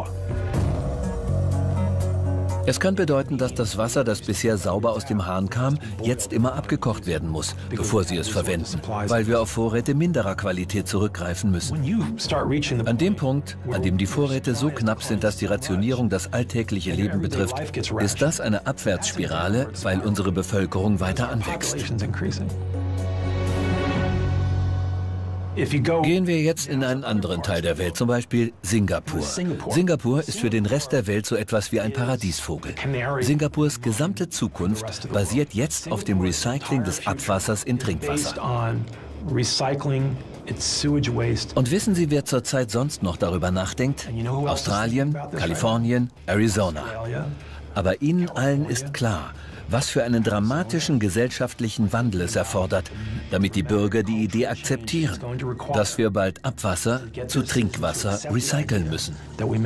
Es kann bedeuten, dass das Wasser, das bisher sauber aus dem Hahn kam, jetzt immer abgekocht werden muss, bevor Sie es verwenden, weil wir auf Vorräte minderer Qualität zurückgreifen müssen. An dem Punkt, an dem die Vorräte so knapp sind, dass die Rationierung das alltägliche Leben betrifft, ist das eine Abwärtsspirale, weil unsere Bevölkerung weiter anwächst. Gehen wir jetzt in einen anderen Teil der Welt, zum Beispiel Singapur. Singapur ist für den Rest der Welt so etwas wie ein Paradiesvogel. Singapurs gesamte Zukunft basiert jetzt auf dem Recycling des Abwassers in Trinkwasser. Und wissen Sie, wer zurzeit sonst noch darüber nachdenkt? Australien, Kalifornien, Arizona. Aber Ihnen allen ist klar, was für einen dramatischen gesellschaftlichen Wandel es erfordert, damit die Bürger die Idee akzeptieren, dass wir bald Abwasser zu Trinkwasser recyceln müssen.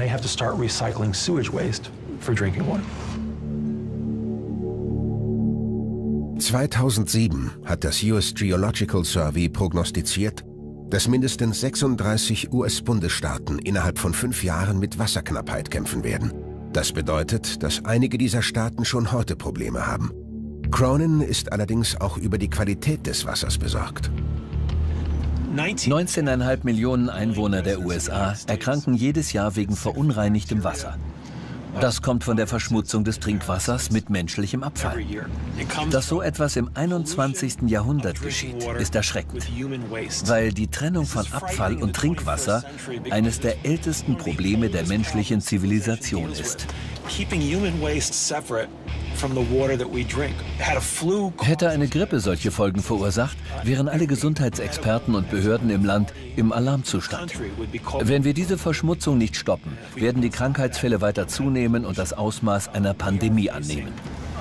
zweitausendsieben hat das U S Geological Survey prognostiziert, dass mindestens sechsunddreißig U S-Bundesstaaten innerhalb von fünf Jahren mit Wasserknappheit kämpfen werden. Das bedeutet, dass einige dieser Staaten schon heute Probleme haben. Cronin ist allerdings auch über die Qualität des Wassers besorgt. neunzehn Komma fünf Millionen Einwohner der U S A erkranken jedes Jahr wegen verunreinigtem Wasser. Das kommt von der Verschmutzung des Trinkwassers mit menschlichem Abfall. Dass so etwas im einundzwanzigsten Jahrhundert geschieht, ist erschreckend, weil die Trennung von Abfall und Trinkwasser eines der ältesten Probleme der menschlichen Zivilisation ist. Hätte eine Grippe solche Folgen verursacht, wären alle Gesundheitsexperten und Behörden im Land im Alarmzustand. Wenn wir diese Verschmutzung nicht stoppen, werden die Krankheitsfälle weiter zunehmen und das Ausmaß einer Pandemie annehmen.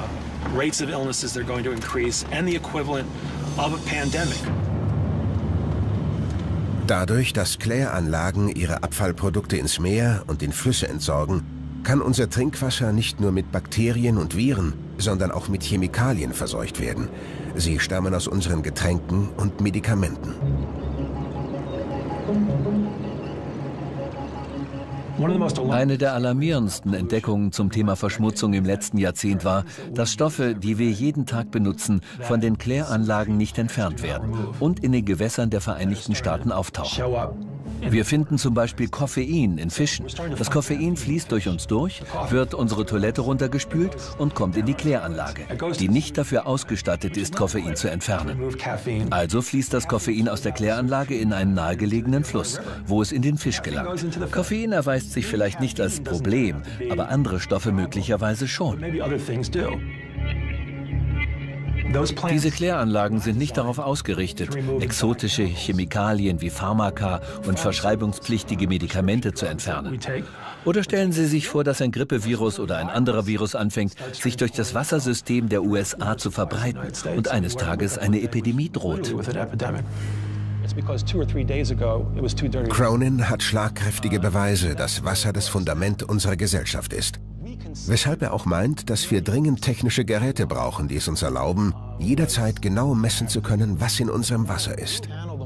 Dadurch, dass Kläranlagen ihre Abfallprodukte ins Meer und in Flüsse entsorgen, kann unser Trinkwasser nicht nur mit Bakterien und Viren, sondern auch mit Chemikalien verseucht werden. Sie stammen aus unseren Getränken und Medikamenten. Eine der alarmierendsten Entdeckungen zum Thema Verschmutzung im letzten Jahrzehnt war, dass Stoffe, die wir jeden Tag benutzen, von den Kläranlagen nicht entfernt werden und in den Gewässern der Vereinigten Staaten auftauchen. Wir finden zum Beispiel Koffein in Fischen. Das Koffein fließt durch uns durch, wird unsere Toilette runtergespült und kommt in die Kläranlage, die nicht dafür ausgestattet ist, Koffein zu entfernen. Also fließt das Koffein aus der Kläranlage in einen nahegelegenen Fluss, wo es in den Fisch gelangt. Koffein erweist sich vielleicht nicht als Problem, aber andere Stoffe möglicherweise schon. Diese Kläranlagen sind nicht darauf ausgerichtet, exotische Chemikalien wie Pharmaka und verschreibungspflichtige Medikamente zu entfernen. Oder stellen Sie sich vor, dass ein Grippevirus oder ein anderer Virus anfängt, sich durch das Wassersystem der U S A zu verbreiten und eines Tages eine Epidemie droht. Cronin hat schlagkräftige Beweise, dass Wasser das Fundament unserer Gesellschaft ist. Weshalb er auch meint, dass wir dringend technische Geräte brauchen, die es uns erlauben, jederzeit genau messen zu können, was in unserem Wasser ist.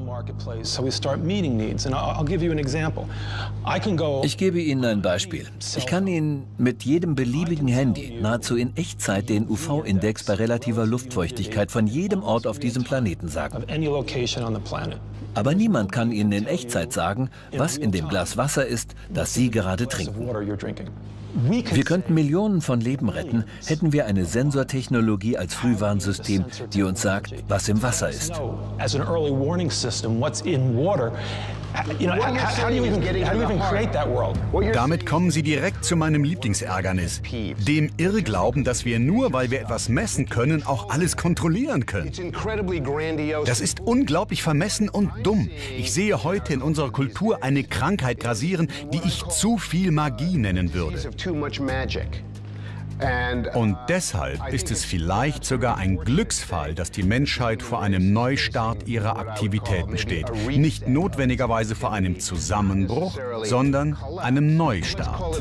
Ich gebe Ihnen ein Beispiel. Ich kann Ihnen mit jedem beliebigen Handy nahezu in Echtzeit den U V-Index bei relativer Luftfeuchtigkeit von jedem Ort auf diesem Planeten sagen. Aber niemand kann Ihnen in Echtzeit sagen, was in dem Glas Wasser ist, das Sie gerade trinken. Wir könnten Millionen von Leben retten, hätten wir eine Sensortechnologie als Frühwarnsystem, die uns sagt, was im Wasser ist. Damit kommen Sie direkt zu meinem Lieblingsärgernis, dem Irrglauben, dass wir nur, weil wir etwas messen können, auch alles kontrollieren können. Das ist unglaublich vermessen und dumm. Ich sehe heute in unserer Kultur eine Krankheit grassieren, die ich zu viel Magie nennen würde. Und deshalb ist es vielleicht sogar ein Glücksfall, dass die Menschheit vor einem Neustart ihrer Aktivitäten steht. Nicht notwendigerweise vor einem Zusammenbruch, sondern einem Neustart.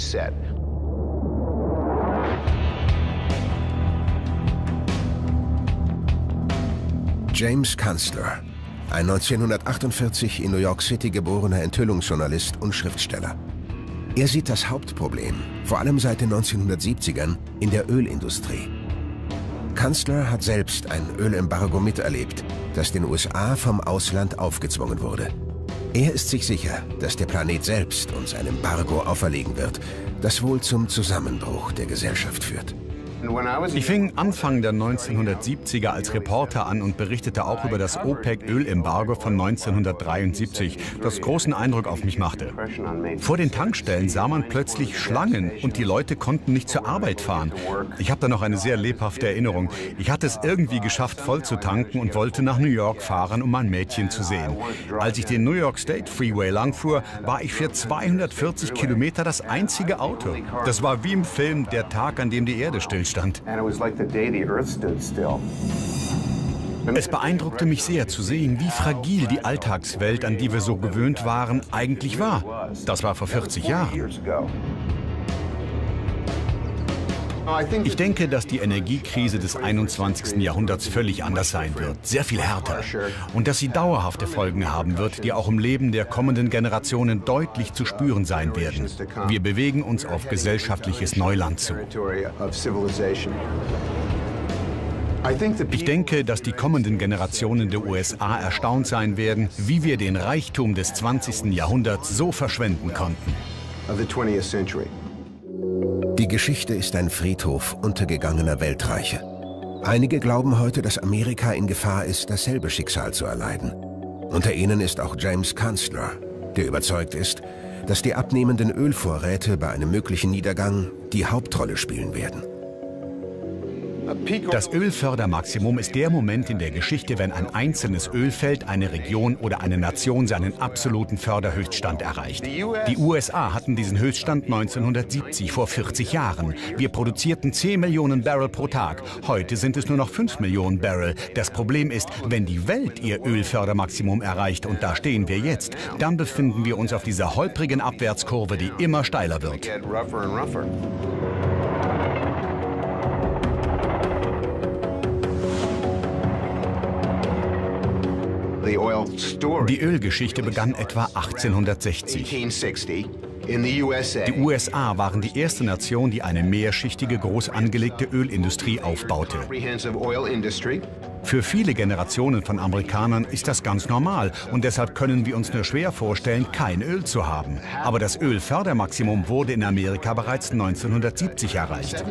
James Kunstler, ein neunzehnhundertachtundvierzig in New York City geborener Enthüllungsjournalist und Schriftsteller. Er sieht das Hauptproblem, vor allem seit den neunzehnhundertsiebzigern, in der Ölindustrie. Kunstler hat selbst ein Ölembargo miterlebt, das den U S A vom Ausland aufgezwungen wurde. Er ist sich sicher, dass der Planet selbst uns ein Embargo auferlegen wird, das wohl zum Zusammenbruch der Gesellschaft führt. Ich fing Anfang der neunzehnhundertsiebziger als Reporter an und berichtete auch über das OPEC-Ölembargo von neunzehnhundertdreiundsiebzig, das großen Eindruck auf mich machte. Vor den Tankstellen sah man plötzlich Schlangen und die Leute konnten nicht zur Arbeit fahren. Ich habe da noch eine sehr lebhafte Erinnerung. Ich hatte es irgendwie geschafft, voll zu tanken und wollte nach New York fahren, um mein Mädchen zu sehen. Als ich den New York State Freeway langfuhr, war ich für zweihundertvierzig Kilometer das einzige Auto. Das war wie im Film Der Tag, an dem die Erde stillstand. Es beeindruckte mich sehr zu sehen, wie fragil die Alltagswelt, an die wir so gewöhnt waren, eigentlich war. Das war vor vierzig Jahren. Ich denke, dass die Energiekrise des einundzwanzigsten Jahrhunderts völlig anders sein wird, sehr viel härter. Und dass sie dauerhafte Folgen haben wird, die auch im Leben der kommenden Generationen deutlich zu spüren sein werden. Wir bewegen uns auf gesellschaftliches Neuland zu. Ich denke, dass die kommenden Generationen der U S A erstaunt sein werden, wie wir den Reichtum des zwanzigsten Jahrhunderts so verschwenden konnten. Die Geschichte ist ein Friedhof untergegangener Weltreiche. Einige glauben heute, dass Amerika in Gefahr ist, dasselbe Schicksal zu erleiden. Unter ihnen ist auch James Kunstler, der überzeugt ist, dass die abnehmenden Ölvorräte bei einem möglichen Niedergang die Hauptrolle spielen werden. Das Ölfördermaximum ist der Moment in der Geschichte, wenn ein einzelnes Ölfeld, eine Region oder eine Nation seinen absoluten Förderhöchststand erreicht. Die U S A hatten diesen Höchststand neunzehnhundertsiebzig, vor vierzig Jahren. Wir produzierten zehn Millionen Barrel pro Tag. Heute sind es nur noch fünf Millionen Barrel. Das Problem ist, wenn die Welt ihr Ölfördermaximum erreicht, und da stehen wir jetzt, dann befinden wir uns auf dieser holprigen Abwärtskurve, die immer steiler wird. Die Ölgeschichte begann etwa achtzehnhundertsechzig. Die U S A waren die erste Nation, die eine mehrschichtige, groß angelegte Ölindustrie aufbaute. Für viele Generationen von Amerikanern ist das ganz normal und deshalb können wir uns nur schwer vorstellen, kein Öl zu haben. Aber das Ölfördermaximum wurde in Amerika bereits neunzehnhundertsiebzig erreicht.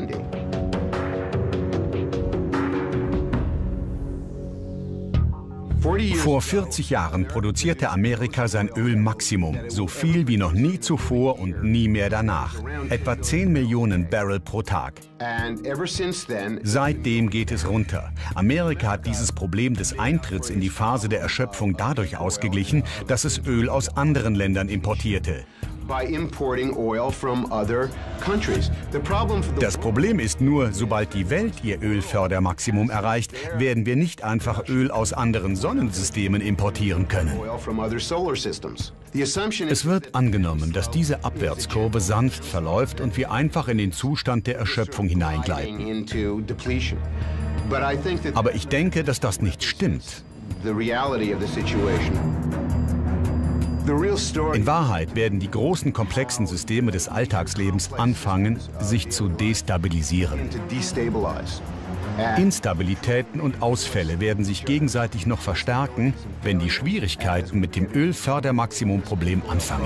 Vor vierzig Jahren produzierte Amerika sein Ölmaximum, so viel wie noch nie zuvor und nie mehr danach. Etwa zehn Millionen Barrel pro Tag. Seitdem geht es runter. Amerika hat dieses Problem des Eintritts in die Phase der Erschöpfung dadurch ausgeglichen, dass es Öl aus anderen Ländern importierte. Das Problem ist nur, sobald die Welt ihr Ölfördermaximum erreicht, werden wir nicht einfach Öl aus anderen Sonnensystemen importieren können. Es wird angenommen, dass diese Abwärtskurve sanft verläuft und wir einfach in den Zustand der Erschöpfung hineingleiten. Aber ich denke, dass das nicht stimmt. In Wahrheit werden die großen, komplexen Systeme des Alltagslebens anfangen, sich zu destabilisieren. Instabilitäten und Ausfälle werden sich gegenseitig noch verstärken, wenn die Schwierigkeiten mit dem Ölfördermaximum-Problem anfangen.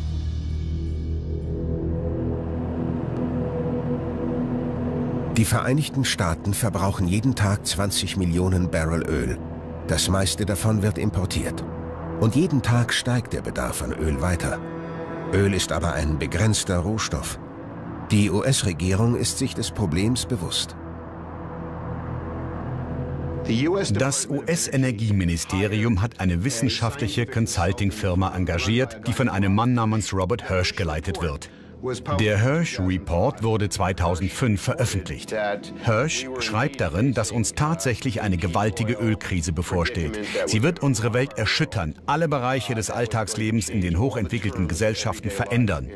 Die Vereinigten Staaten verbrauchen jeden Tag zwanzig Millionen Barrel Öl. Das meiste davon wird importiert. Und jeden Tag steigt der Bedarf an Öl weiter. Öl ist aber ein begrenzter Rohstoff. Die U S-Regierung ist sich des Problems bewusst. Das U S-Energieministerium hat eine wissenschaftliche Consulting-Firma engagiert, die von einem Mann namens Robert Hirsch geleitet wird. Der Hirsch Report wurde zweitausendfünf veröffentlicht. Hirsch schreibt darin, dass uns tatsächlich eine gewaltige Ölkrise bevorsteht. Sie wird unsere Welt erschüttern, alle Bereiche des Alltagslebens in den hochentwickelten Gesellschaften verändern.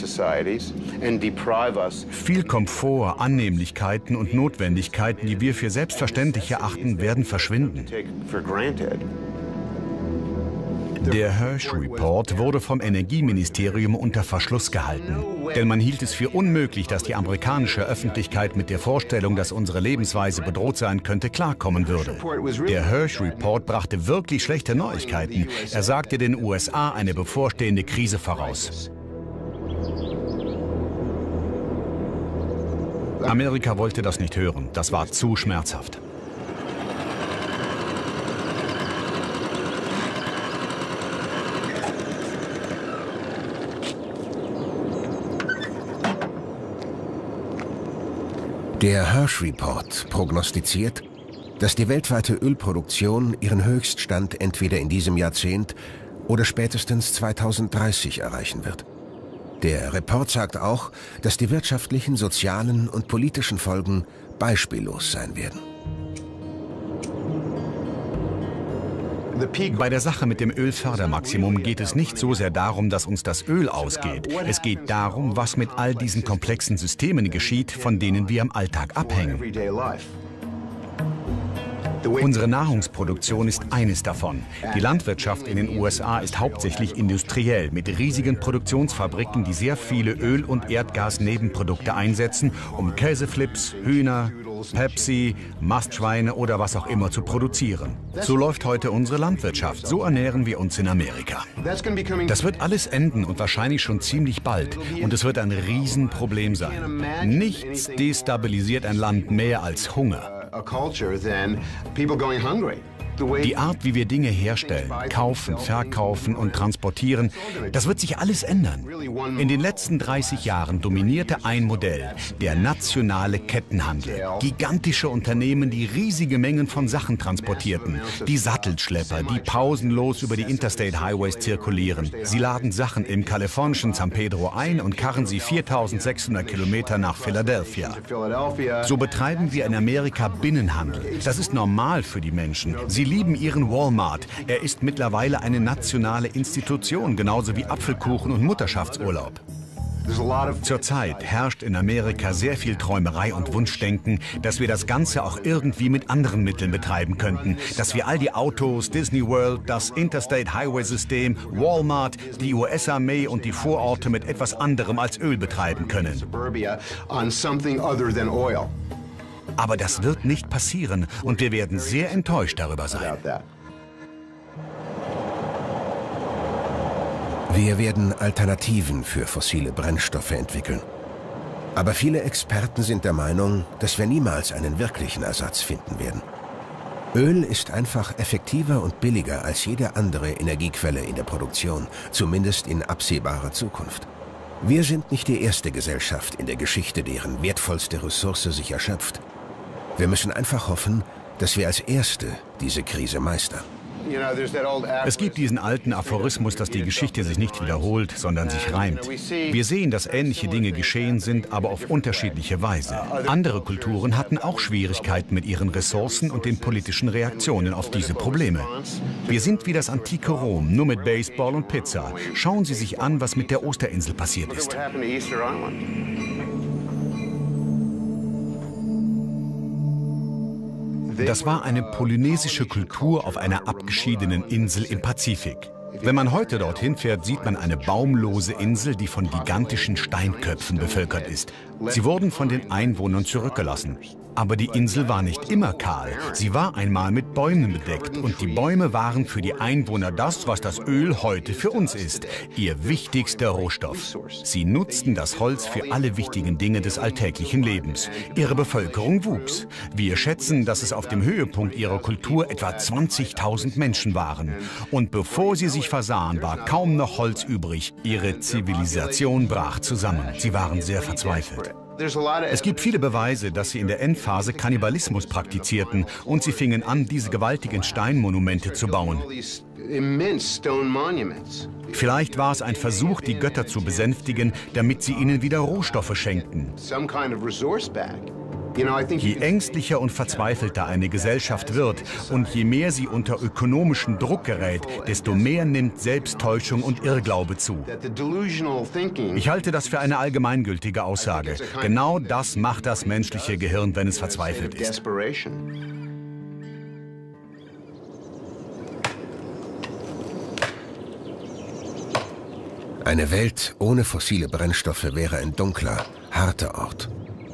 Viel Komfort, Annehmlichkeiten und Notwendigkeiten, die wir für selbstverständlich erachten, werden verschwinden. Der Hirsch Report wurde vom Energieministerium unter Verschluss gehalten. Denn man hielt es für unmöglich, dass die amerikanische Öffentlichkeit mit der Vorstellung, dass unsere Lebensweise bedroht sein könnte, klarkommen würde. Der Hirsch Report brachte wirklich schlechte Neuigkeiten. Er sagte den U S A eine bevorstehende Krise voraus. Amerika wollte das nicht hören. Das war zu schmerzhaft. Der Hirsch Report prognostiziert, dass die weltweite Ölproduktion ihren Höchststand entweder in diesem Jahrzehnt oder spätestens zweitausenddreißig erreichen wird. Der Report sagt auch, dass die wirtschaftlichen, sozialen und politischen Folgen beispiellos sein werden. Bei der Sache mit dem Ölfördermaximum geht es nicht so sehr darum, dass uns das Öl ausgeht. Es geht darum, was mit all diesen komplexen Systemen geschieht, von denen wir im Alltag abhängen. Unsere Nahrungsproduktion ist eines davon. Die Landwirtschaft in den U S A ist hauptsächlich industriell, mit riesigen Produktionsfabriken, die sehr viele Öl- und Erdgas-Nebenprodukte einsetzen, um Käseflips, Hühner, Pepsi, Mastschweine oder was auch immer zu produzieren. So läuft heute unsere Landwirtschaft. So ernähren wir uns in Amerika. Das wird alles enden und wahrscheinlich schon ziemlich bald. Und es wird ein Riesenproblem sein. Nichts destabilisiert ein Land mehr als Hunger. Die Art, wie wir Dinge herstellen, kaufen, verkaufen und transportieren, das wird sich alles ändern. In den letzten dreißig Jahren dominierte ein Modell, der nationale Kettenhandel. Gigantische Unternehmen, die riesige Mengen von Sachen transportierten. Die Sattelschlepper, die pausenlos über die Interstate Highways zirkulieren. Sie laden Sachen im kalifornischen San Pedro ein und karren sie viertausendsechshundert Kilometer nach Philadelphia. So betreiben wir in Amerika Binnenhandel. Das ist normal für die Menschen. Sie lieben ihren Walmart. Er ist mittlerweile eine nationale Institution, genauso wie Apfelkuchen und Mutterschaftsurlaub. Zurzeit herrscht in Amerika sehr viel Träumerei und Wunschdenken, dass wir das Ganze auch irgendwie mit anderen Mitteln betreiben könnten. Dass wir all die Autos, Disney World, das Interstate Highway System, Walmart, die U S-Armee und die Vororte mit etwas anderem als Öl betreiben können. Aber das wird nicht passieren und wir werden sehr enttäuscht darüber sein. Wir werden Alternativen für fossile Brennstoffe entwickeln. Aber viele Experten sind der Meinung, dass wir niemals einen wirklichen Ersatz finden werden. Öl ist einfach effektiver und billiger als jede andere Energiequelle in der Produktion, zumindest in absehbarer Zukunft. Wir sind nicht die erste Gesellschaft in der Geschichte, deren wertvollste Ressource sich erschöpft. Wir müssen einfach hoffen, dass wir als Erste diese Krise meistern. Es gibt diesen alten Aphorismus, dass die Geschichte sich nicht wiederholt, sondern sich reimt. Wir sehen, dass ähnliche Dinge geschehen sind, aber auf unterschiedliche Weise. Andere Kulturen hatten auch Schwierigkeiten mit ihren Ressourcen und den politischen Reaktionen auf diese Probleme. Wir sind wie das antike Rom, nur mit Baseball und Pizza. Schauen Sie sich an, was mit der Osterinsel passiert ist. Das war eine polynesische Kultur auf einer abgeschiedenen Insel im Pazifik. Wenn man heute dorthin fährt, sieht man eine baumlose Insel, die von gigantischen Steinköpfen bevölkert ist. Sie wurden von den Einwohnern zurückgelassen. Aber die Insel war nicht immer kahl. Sie war einmal mit Bäumen bedeckt. Und die Bäume waren für die Einwohner das, was das Öl heute für uns ist. Ihr wichtigster Rohstoff. Sie nutzten das Holz für alle wichtigen Dinge des alltäglichen Lebens. Ihre Bevölkerung wuchs. Wir schätzen, dass es auf dem Höhepunkt ihrer Kultur etwa zwanzigtausend Menschen waren. Und bevor sie sich versahen, war kaum noch Holz übrig. Ihre Zivilisation brach zusammen. Sie waren sehr verzweifelt. Es gibt viele Beweise, dass sie in der Endphase Kannibalismus praktizierten und sie fingen an, diese gewaltigen Steinmonumente zu bauen. Vielleicht war es ein Versuch, die Götter zu besänftigen, damit sie ihnen wieder Rohstoffe schenkten. Je ängstlicher und verzweifelter eine Gesellschaft wird und je mehr sie unter ökonomischen Druck gerät, desto mehr nimmt Selbsttäuschung und Irrglaube zu. Ich halte das für eine allgemeingültige Aussage. Genau das macht das menschliche Gehirn, wenn es verzweifelt ist. Eine Welt ohne fossile Brennstoffe wäre ein dunkler, harter Ort.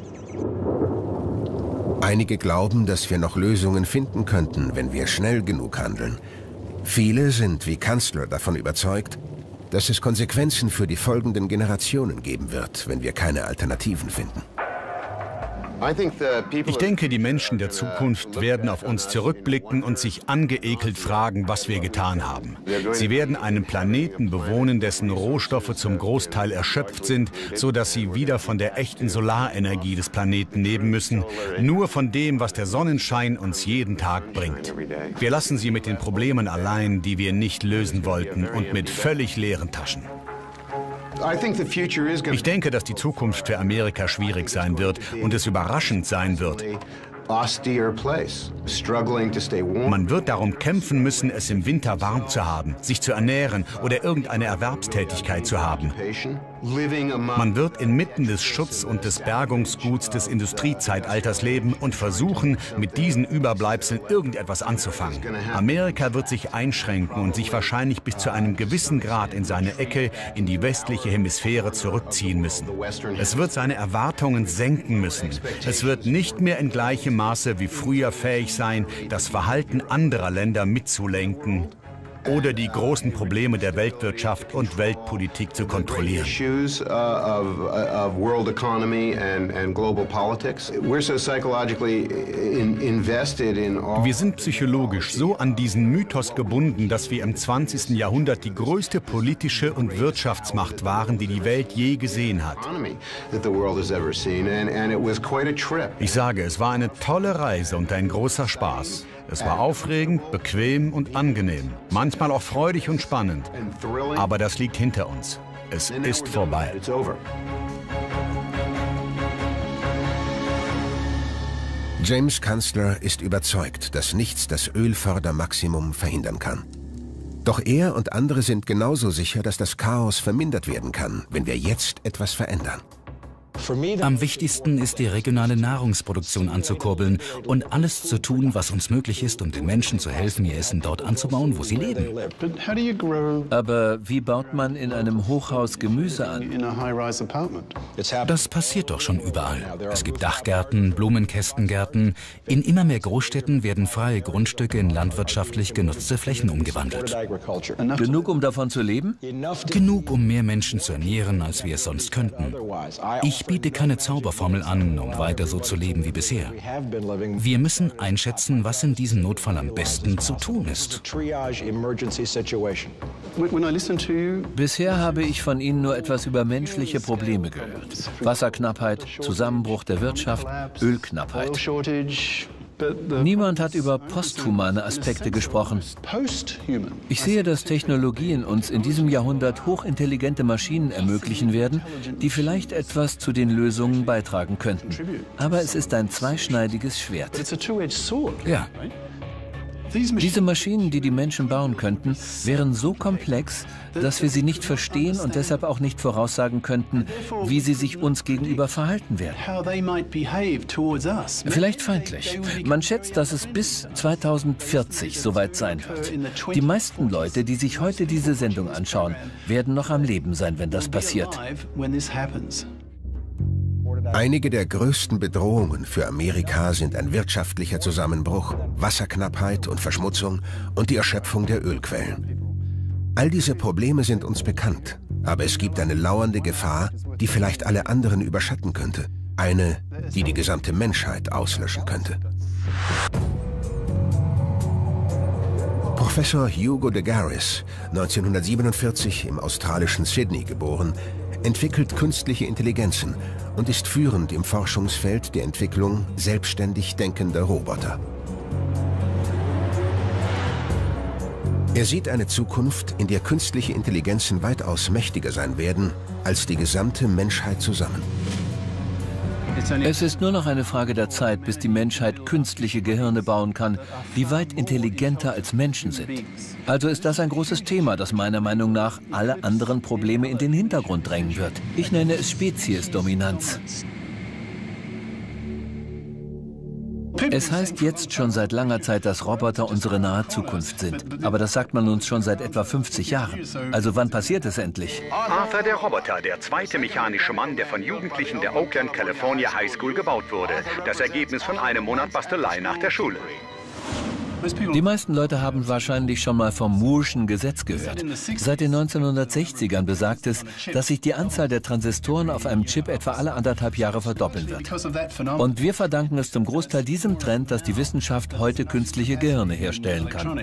Einige glauben, dass wir noch Lösungen finden könnten, wenn wir schnell genug handeln. Viele sind wie Kanzler davon überzeugt, dass es Konsequenzen für die folgenden Generationen geben wird, wenn wir keine Alternativen finden. Ich denke, die Menschen der Zukunft werden auf uns zurückblicken und sich angeekelt fragen, was wir getan haben. Sie werden einen Planeten bewohnen, dessen Rohstoffe zum Großteil erschöpft sind, sodass sie wieder von der echten Solarenergie des Planeten leben müssen, nur von dem, was der Sonnenschein uns jeden Tag bringt. Wir lassen sie mit den Problemen allein, die wir nicht lösen wollten, und mit völlig leeren Taschen. Ich denke, dass die Zukunft für Amerika schwierig sein wird und es überraschend sein wird. Man wird darum kämpfen müssen, es im Winter warm zu haben, sich zu ernähren oder irgendeine Erwerbstätigkeit zu haben. Man wird inmitten des Schutz- und des Bergungsguts des Industriezeitalters leben und versuchen, mit diesen Überbleibseln irgendetwas anzufangen. Amerika wird sich einschränken und sich wahrscheinlich bis zu einem gewissen Grad in seine Ecke, in die westliche Hemisphäre zurückziehen müssen. Es wird seine Erwartungen senken müssen. Es wird nicht mehr in gleichem Maße wie früher fähig sein, das Verhalten anderer Länder mitzulenken oder die großen Probleme der Weltwirtschaft und Weltpolitik zu kontrollieren. Wir sind psychologisch so an diesen Mythos gebunden, dass wir im zwanzigsten Jahrhundert die größte politische und Wirtschaftsmacht waren, die die Welt je gesehen hat. Ich sage, es war eine tolle Reise und ein großer Spaß. Es war aufregend, bequem und angenehm, manchmal auch freudig und spannend. Aber das liegt hinter uns. Es ist vorbei. James Kanzler ist überzeugt, dass nichts das Ölfördermaximum verhindern kann. Doch er und andere sind genauso sicher, dass das Chaos vermindert werden kann, wenn wir jetzt etwas verändern. Am wichtigsten ist, die regionale Nahrungsproduktion anzukurbeln und alles zu tun, was uns möglich ist, um den Menschen zu helfen, ihr Essen dort anzubauen, wo sie leben. Aber wie baut man in einem Hochhaus Gemüse an? Das passiert doch schon überall. Es gibt Dachgärten, Blumenkästengärten. In immer mehr Großstädten werden freie Grundstücke in landwirtschaftlich genutzte Flächen umgewandelt. Genug, um davon zu leben? Genug, um mehr Menschen zu ernähren, als wir es sonst könnten. Ich biete keine Zauberformel an, um weiter so zu leben wie bisher. Wir müssen einschätzen, was in diesem Notfall am besten zu tun ist. Bisher habe ich von Ihnen nur etwas über menschliche Probleme gehört. Wasserknappheit, Zusammenbruch der Wirtschaft, Ölknappheit. Niemand hat über posthumane Aspekte gesprochen. Ich sehe, dass Technologien uns in diesem Jahrhundert hochintelligente Maschinen ermöglichen werden, die vielleicht etwas zu den Lösungen beitragen könnten. Aber es ist ein zweischneidiges Schwert. Ja. Diese Maschinen, die die Menschen bauen könnten, wären so komplex, dass wir sie nicht verstehen und deshalb auch nicht voraussagen könnten, wie sie sich uns gegenüber verhalten werden. Vielleicht feindlich. Man schätzt, dass es bis zweitausendvierzig soweit sein wird. Die meisten Leute, die sich heute diese Sendung anschauen, werden noch am Leben sein, wenn das passiert. Einige der größten Bedrohungen für Amerika sind ein wirtschaftlicher Zusammenbruch, Wasserknappheit und Verschmutzung und die Erschöpfung der Ölquellen. All diese Probleme sind uns bekannt, aber es gibt eine lauernde Gefahr, die vielleicht alle anderen überschatten könnte. Eine, die die gesamte Menschheit auslöschen könnte. Professor Hugo de Garis, neunzehnhundertsiebenundvierzig im australischen Sydney geboren, entwickelt künstliche Intelligenzen und ist führend im Forschungsfeld der Entwicklung selbstständig denkender Roboter. Er sieht eine Zukunft, in der künstliche Intelligenzen weitaus mächtiger sein werden als die gesamte Menschheit zusammen. Es ist nur noch eine Frage der Zeit, bis die Menschheit künstliche Gehirne bauen kann, die weit intelligenter als Menschen sind. Also ist das ein großes Thema, das meiner Meinung nach alle anderen Probleme in den Hintergrund drängen wird. Ich nenne es Speziesdominanz. Es heißt jetzt schon seit langer Zeit, dass Roboter unsere nahe Zukunft sind. Aber das sagt man uns schon seit etwa fünfzig Jahren. Also wann passiert es endlich? Arthur der Roboter, der zweite mechanische Mann, der von Jugendlichen der Oakland California High School gebaut wurde. Das Ergebnis von einem Monat Bastelei nach der Schule. Die meisten Leute haben wahrscheinlich schon mal vom Moore'schen Gesetz gehört. Seit den neunzehnhundertsechzigern besagt es, dass sich die Anzahl der Transistoren auf einem Chip etwa alle anderthalb Jahre verdoppeln wird. Und wir verdanken es zum Großteil diesem Trend, dass die Wissenschaft heute künstliche Gehirne herstellen kann.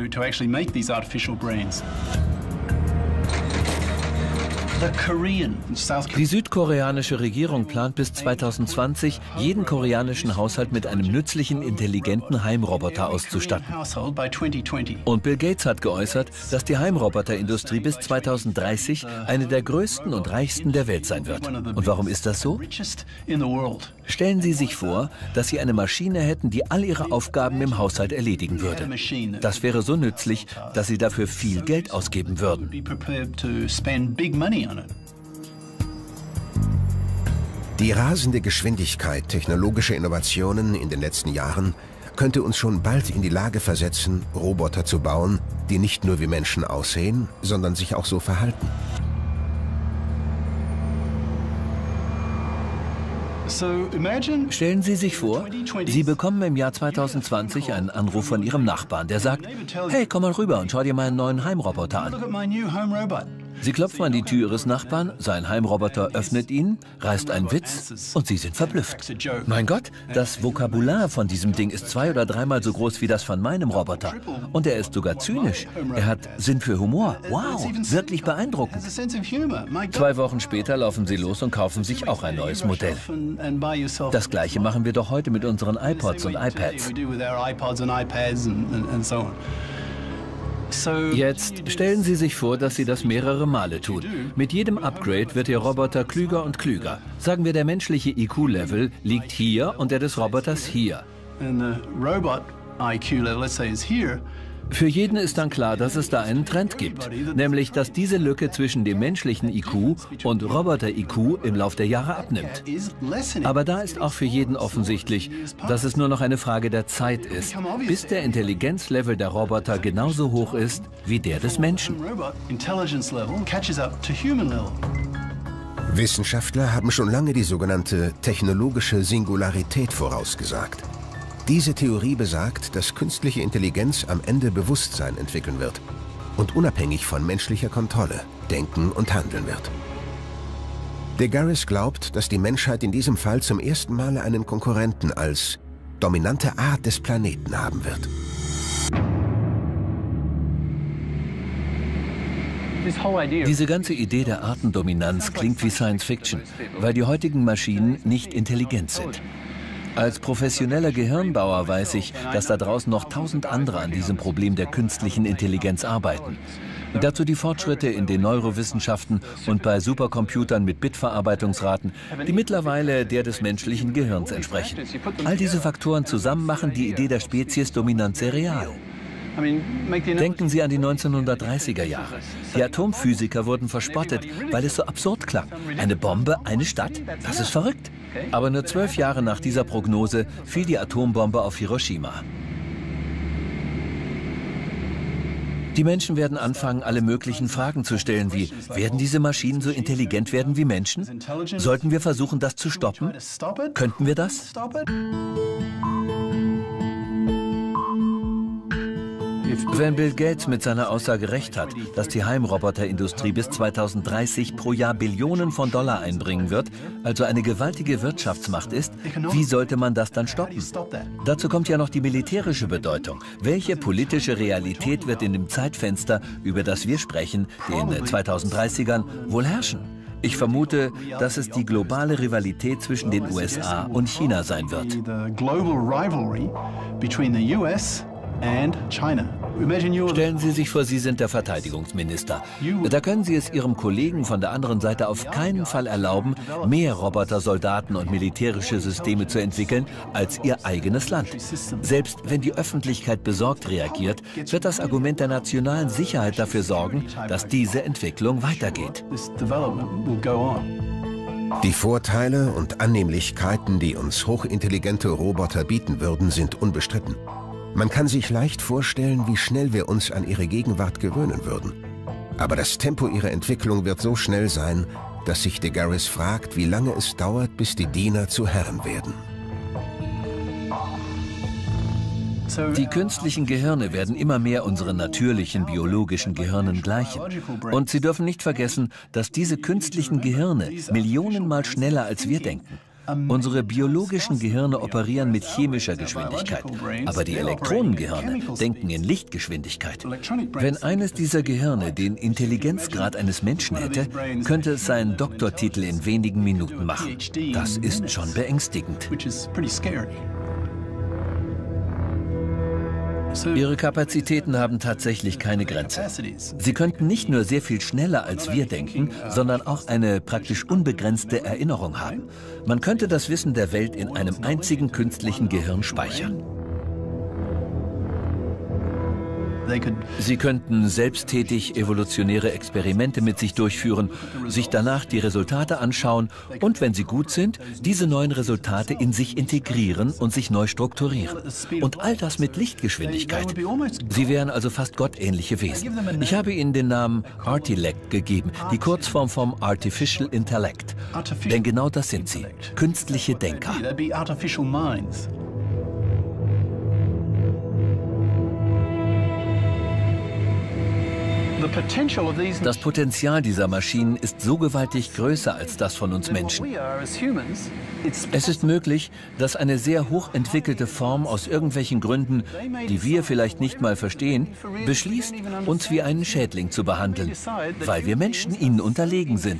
Die südkoreanische Regierung plant bis zweitausendzwanzig, jeden koreanischen Haushalt mit einem nützlichen, intelligenten Heimroboter auszustatten. Und Bill Gates hat geäußert, dass die Heimroboterindustrie bis zweitausenddreißig eine der größten und reichsten der Welt sein wird. Und warum ist das so? Stellen Sie sich vor, dass Sie eine Maschine hätten, die all Ihre Aufgaben im Haushalt erledigen würde. Das wäre so nützlich, dass Sie dafür viel Geld ausgeben würden. Die rasende Geschwindigkeit technologischer Innovationen in den letzten Jahren könnte uns schon bald in die Lage versetzen, Roboter zu bauen, die nicht nur wie Menschen aussehen, sondern sich auch so verhalten. Stellen Sie sich vor, Sie bekommen im Jahr zweitausendzwanzig einen Anruf von Ihrem Nachbarn, der sagt, hey, komm mal rüber und schau dir meinen neuen Heimroboter an. Sie klopfen an die Tür Ihres Nachbarn, sein Heimroboter öffnet ihn, reißt einen Witz und Sie sind verblüfft. Mein Gott, das Vokabular von diesem Ding ist zwei- oder dreimal so groß wie das von meinem Roboter. Und er ist sogar zynisch. Er hat Sinn für Humor. Wow, wirklich beeindruckend. Zwei Wochen später laufen Sie los und kaufen sich auch ein neues Modell. Das Gleiche machen wir doch heute mit unseren iPods und iPads. Jetzt stellen Sie sich vor, dass Sie das mehrere Male tun. Mit jedem Upgrade wird Ihr Roboter klüger und klüger. Sagen wir, der menschliche I Q-Level liegt hier und der des Roboters hier. Für jeden ist dann klar, dass es da einen Trend gibt, nämlich dass diese Lücke zwischen dem menschlichen I Q und Roboter-I Q im Lauf der Jahre abnimmt. Aber da ist auch für jeden offensichtlich, dass es nur noch eine Frage der Zeit ist, bis der Intelligenzlevel der Roboter genauso hoch ist wie der des Menschen. Wissenschaftler haben schon lange die sogenannte technologische Singularität vorausgesagt. Diese Theorie besagt, dass künstliche Intelligenz am Ende Bewusstsein entwickeln wird und unabhängig von menschlicher Kontrolle denken und handeln wird. Degaris glaubt, dass die Menschheit in diesem Fall zum ersten Mal einen Konkurrenten als dominante Art des Planeten haben wird. Diese ganze Idee der Artendominanz klingt wie Science Fiction, weil die heutigen Maschinen nicht intelligent sind. Als professioneller Gehirnbauer weiß ich, dass da draußen noch tausend andere an diesem Problem der künstlichen Intelligenz arbeiten. Dazu die Fortschritte in den Neurowissenschaften und bei Supercomputern mit Bitverarbeitungsraten, die mittlerweile der des menschlichen Gehirns entsprechen. All diese Faktoren zusammen machen die Idee der Speziesdominanz sehr real. Denken Sie an die neunzehnhundertdreißiger Jahre. Die Atomphysiker wurden verspottet, weil es so absurd klang. Eine Bombe, eine Stadt, das ist verrückt. Aber nur zwölf Jahre nach dieser Prognose fiel die Atombombe auf Hiroshima. Die Menschen werden anfangen, alle möglichen Fragen zu stellen, wie: Werden diese Maschinen so intelligent werden wie Menschen? Sollten wir versuchen, das zu stoppen? Könnten wir das? Wenn Bill Gates mit seiner Aussage recht hat, dass die Heimroboterindustrie bis zweitausenddreißig pro Jahr Billionen von Dollar einbringen wird, also eine gewaltige Wirtschaftsmacht ist, wie sollte man das dann stoppen? Dazu kommt ja noch die militärische Bedeutung. Welche politische Realität wird in dem Zeitfenster, über das wir sprechen, den zweitausenddreißigern, wohl herrschen? Ich vermute, dass es die globale Rivalität zwischen den U S A und China sein wird. Stellen Sie sich vor, Sie sind der Verteidigungsminister. Da können Sie es Ihrem Kollegen von der anderen Seite auf keinen Fall erlauben, mehr Roboter, Soldaten und militärische Systeme zu entwickeln als Ihr eigenes Land. Selbst wenn die Öffentlichkeit besorgt reagiert, wird das Argument der nationalen Sicherheit dafür sorgen, dass diese Entwicklung weitergeht. Die Vorteile und Annehmlichkeiten, die uns hochintelligente Roboter bieten würden, sind unbestritten. Man kann sich leicht vorstellen, wie schnell wir uns an ihre Gegenwart gewöhnen würden. Aber das Tempo ihrer Entwicklung wird so schnell sein, dass sich Degaris fragt, wie lange es dauert, bis die Diener zu Herren werden. Die künstlichen Gehirne werden immer mehr unseren natürlichen biologischen Gehirnen gleichen. Und Sie dürfen nicht vergessen, dass diese künstlichen Gehirne millionenmal schneller als wir denken. Unsere biologischen Gehirne operieren mit chemischer Geschwindigkeit, aber die Elektronengehirne denken in Lichtgeschwindigkeit. Wenn eines dieser Gehirne den Intelligenzgrad eines Menschen hätte, könnte es seinen Doktortitel in wenigen Minuten machen. Das ist schon beängstigend. Ihre Kapazitäten haben tatsächlich keine Grenze. Sie könnten nicht nur sehr viel schneller als wir denken, sondern auch eine praktisch unbegrenzte Erinnerung haben. Man könnte das Wissen der Welt in einem einzigen künstlichen Gehirn speichern. Sie könnten selbsttätig evolutionäre Experimente mit sich durchführen, sich danach die Resultate anschauen und, wenn sie gut sind, diese neuen Resultate in sich integrieren und sich neu strukturieren. Und all das mit Lichtgeschwindigkeit. Sie wären also fast gottähnliche Wesen. Ich habe ihnen den Namen Artilect gegeben, die Kurzform vom Artificial Intellect. Denn genau das sind sie, künstliche Denker. Das Potenzial dieser Maschinen ist so gewaltig größer als das von uns Menschen. Es ist möglich, dass eine sehr hochentwickelte Form aus irgendwelchen Gründen, die wir vielleicht nicht mal verstehen, beschließt, uns wie einen Schädling zu behandeln, weil wir Menschen ihnen unterlegen sind.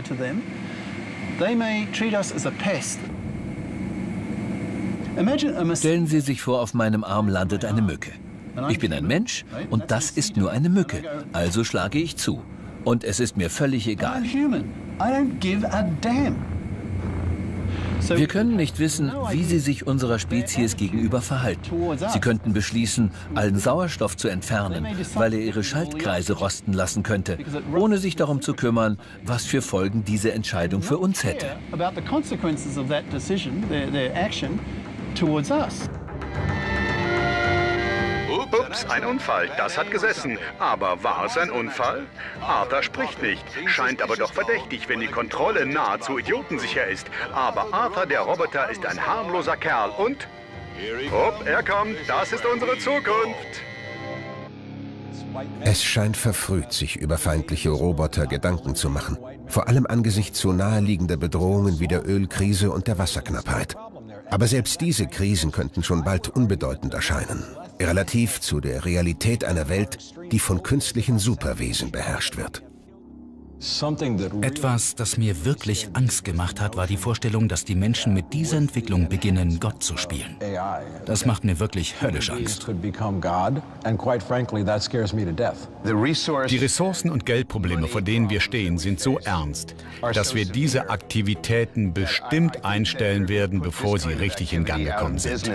Stellen Sie sich vor, auf meinem Arm landet eine Mücke. Ich bin ein Mensch und das ist nur eine Mücke, also schlage ich zu. Und es ist mir völlig egal. Wir können nicht wissen, wie sie sich unserer Spezies gegenüber verhalten. Sie könnten beschließen, allen Sauerstoff zu entfernen, weil er ihre Schaltkreise rosten lassen könnte, ohne sich darum zu kümmern, was für Folgen diese Entscheidung für uns hätte. Ups, ein Unfall. Das hat gesessen. Aber war es ein Unfall? Arthur spricht nicht. Scheint aber doch verdächtig, wenn die Kontrolle nahezu idiotensicher ist. Aber Arthur, der Roboter, ist ein harmloser Kerl. Und? Upp, er kommt. Das ist unsere Zukunft. Es scheint verfrüht, sich über feindliche Roboter Gedanken zu machen. Vor allem angesichts so naheliegender Bedrohungen wie der Ölkrise und der Wasserknappheit. Aber selbst diese Krisen könnten schon bald unbedeutend erscheinen. Relativ zu der Realität einer Welt, die von künstlichen Superwesen beherrscht wird. Etwas, das mir wirklich Angst gemacht hat, war die Vorstellung, dass die Menschen mit dieser Entwicklung beginnen, Gott zu spielen. Das macht mir wirklich höllisch Angst. Die Ressourcen- und Geldprobleme, vor denen wir stehen, sind so ernst, dass wir diese Aktivitäten bestimmt einstellen werden, bevor sie richtig in Gang gekommen sind.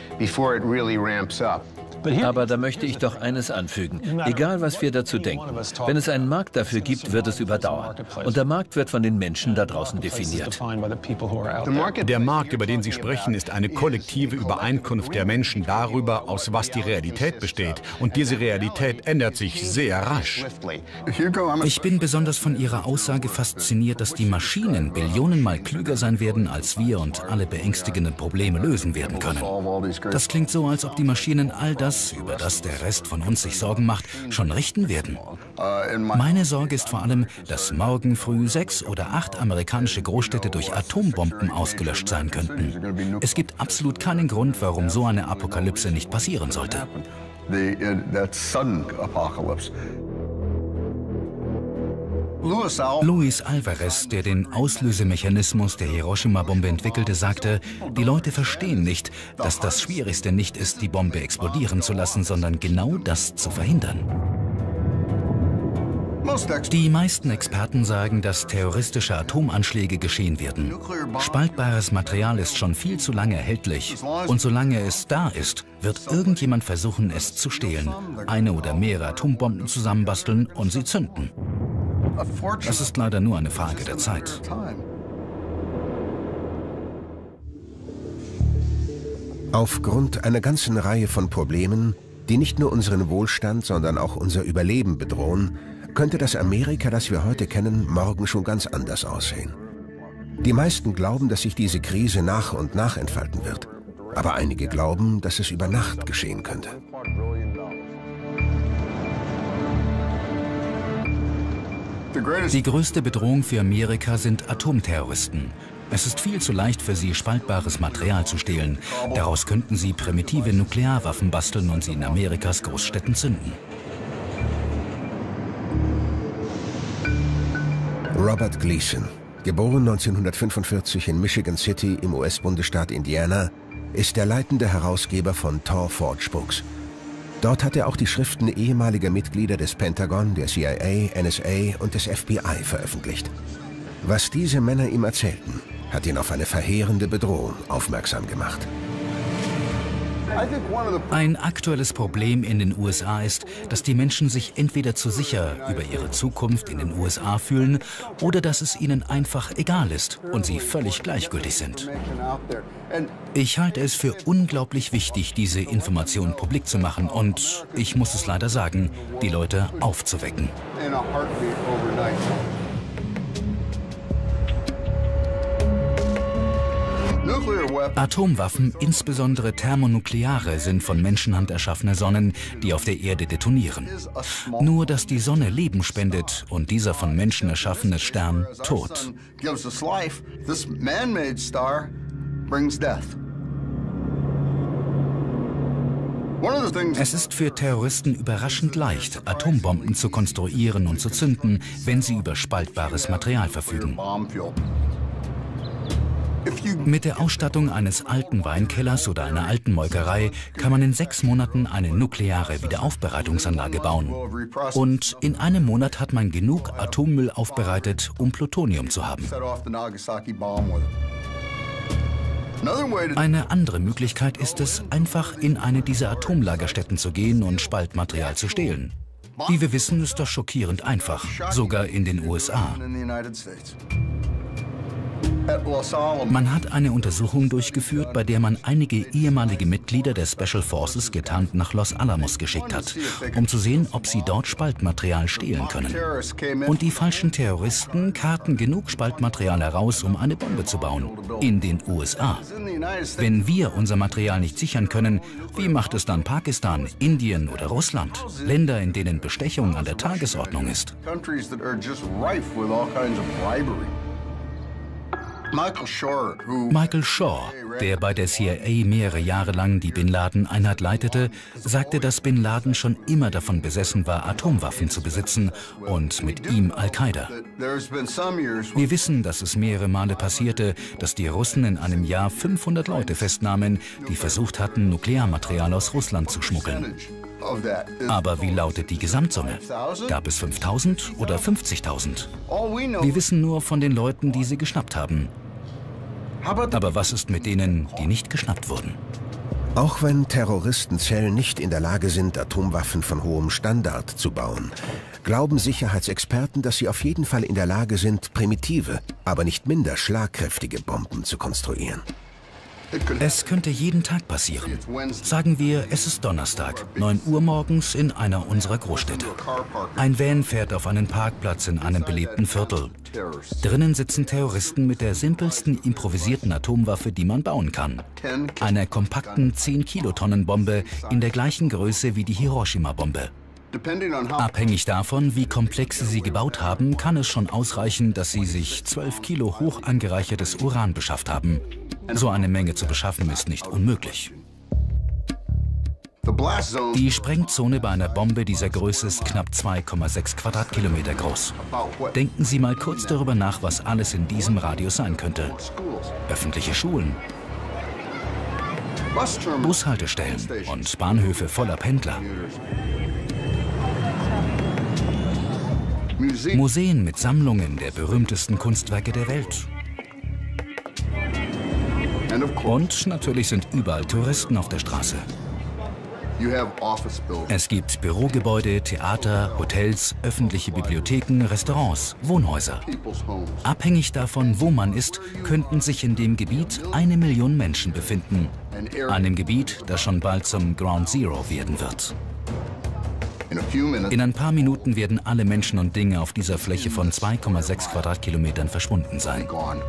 Aber da möchte ich doch eines anfügen. Egal, was wir dazu denken. Wenn es einen Markt dafür gibt, wird es überdauern. Und der Markt wird von den Menschen da draußen definiert. Der Markt, über den Sie sprechen, ist eine kollektive Übereinkunft der Menschen darüber, aus was die Realität besteht. Und diese Realität ändert sich sehr rasch. Ich bin besonders von Ihrer Aussage fasziniert, dass die Maschinen billionenmal klüger sein werden als wir und alle beängstigenden Probleme lösen werden können. Das klingt so, als ob die Maschinen all das, über das der Rest von uns sich Sorgen macht, schon richten werden. Meine Sorge ist vor allem, dass morgen früh sechs oder acht amerikanische Großstädte durch Atombomben ausgelöscht sein könnten. Es gibt absolut keinen Grund, warum so eine Apokalypse nicht passieren sollte. Luis Alvarez, der den Auslösemechanismus der Hiroshima-Bombe entwickelte, sagte, die Leute verstehen nicht, dass das Schwierigste nicht ist, die Bombe explodieren zu lassen, sondern genau das zu verhindern. Die meisten Experten sagen, dass terroristische Atomanschläge geschehen werden. Spaltbares Material ist schon viel zu lange erhältlich. Und solange es da ist, wird irgendjemand versuchen, es zu stehlen, eine oder mehrere Atombomben zusammenbasteln und sie zünden. Das ist leider nur eine Frage der Zeit. Aufgrund einer ganzen Reihe von Problemen, die nicht nur unseren Wohlstand, sondern auch unser Überleben bedrohen, könnte das Amerika, das wir heute kennen, morgen schon ganz anders aussehen. Die meisten glauben, dass sich diese Krise nach und nach entfalten wird. Aber einige glauben, dass es über Nacht geschehen könnte. Die größte Bedrohung für Amerika sind Atomterroristen. Es ist viel zu leicht für sie, spaltbares Material zu stehlen. Daraus könnten sie primitive Nuklearwaffen basteln und sie in Amerikas Großstädten zünden. Robert Gleason, geboren neunzehnhundertfünfundvierzig in Michigan City im U S-Bundesstaat Indiana, ist der leitende Herausgeber von Tor Forge Books. Dort hat er auch die Schriften ehemaliger Mitglieder des Pentagon, der C I A, N S A und des F B I veröffentlicht. Was diese Männer ihm erzählten, hat ihn auf eine verheerende Bedrohung aufmerksam gemacht. Ein aktuelles Problem in den U S A ist, dass die Menschen sich entweder zu sicher über ihre Zukunft in den U S A fühlen oder dass es ihnen einfach egal ist und sie völlig gleichgültig sind. Ich halte es für unglaublich wichtig, diese Information publik zu machen und, ich muss es leider sagen, die Leute aufzuwecken. Atomwaffen, insbesondere thermonukleare, sind von Menschenhand erschaffene Sonnen, die auf der Erde detonieren. Nur, dass die Sonne Leben spendet und dieser von Menschen erschaffene Stern Tod. Es ist für Terroristen überraschend leicht, Atombomben zu konstruieren und zu zünden, wenn sie über spaltbares Material verfügen. Mit der Ausstattung eines alten Weinkellers oder einer alten Molkerei kann man in sechs Monaten eine nukleare Wiederaufbereitungsanlage bauen. Und in einem Monat hat man genug Atommüll aufbereitet, um Plutonium zu haben. Eine andere Möglichkeit ist es, einfach in eine dieser Atomlagerstätten zu gehen und Spaltmaterial zu stehlen. Wie wir wissen, ist das schockierend einfach, sogar in den U S A. Man hat eine Untersuchung durchgeführt, bei der man einige ehemalige Mitglieder der Special Forces getarnt nach Los Alamos geschickt hat, um zu sehen, ob sie dort Spaltmaterial stehlen können. Und die falschen Terroristen karten genug Spaltmaterial heraus, um eine Bombe zu bauen. In den U S A. Wenn wir unser Material nicht sichern können, wie macht es dann Pakistan, Indien oder Russland? Länder, in denen Bestechung an der Tagesordnung ist. Michael Shaw, der bei der C I A mehrere Jahre lang die Bin Laden-Einheit leitete, sagte, dass Bin Laden schon immer davon besessen war, Atomwaffen zu besitzen und mit ihm Al-Qaida. Wir wissen, dass es mehrere Male passierte, dass die Russen in einem Jahr fünfhundert Leute festnahmen, die versucht hatten, Nuklearmaterial aus Russland zu schmuggeln. Aber wie lautet die Gesamtsumme? Gab es fünftausend oder fünfzigtausend? Wir wissen nur von den Leuten, die sie geschnappt haben. Aber was ist mit denen, die nicht geschnappt wurden? Auch wenn Terroristenzellen nicht in der Lage sind, Atomwaffen von hohem Standard zu bauen, glauben Sicherheitsexperten, dass sie auf jeden Fall in der Lage sind, primitive, aber nicht minder schlagkräftige Bomben zu konstruieren. Es könnte jeden Tag passieren. Sagen wir, es ist Donnerstag, neun Uhr morgens in einer unserer Großstädte. Ein Van fährt auf einen Parkplatz in einem belebten Viertel. Drinnen sitzen Terroristen mit der simpelsten improvisierten Atomwaffe, die man bauen kann. Einer kompakten zehn Kilotonnen Bombe in der gleichen Größe wie die Hiroshima-Bombe. Abhängig davon, wie komplex sie sie gebaut haben, kann es schon ausreichen, dass sie sich zwölf Kilo hoch angereichertes Uran beschafft haben. So eine Menge zu beschaffen ist nicht unmöglich. Die Sprengzone bei einer Bombe dieser Größe ist knapp zwei Komma sechs Quadratkilometer groß. Denken Sie mal kurz darüber nach, was alles in diesem Radius sein könnte. Öffentliche Schulen, Bushaltestellen und Bahnhöfe voller Pendler. Museen mit Sammlungen der berühmtesten Kunstwerke der Welt. Und natürlich sind überall Touristen auf der Straße. Es gibt Bürogebäude, Theater, Hotels, öffentliche Bibliotheken, Restaurants, Wohnhäuser. Abhängig davon, wo man ist, könnten sich in dem Gebiet eine Million Menschen befinden. Einem Gebiet, das schon bald zum Ground Zero werden wird. In ein paar Minuten werden alle Menschen und Dinge auf dieser Fläche von zwei Komma sechs Quadratkilometern verschwunden sein.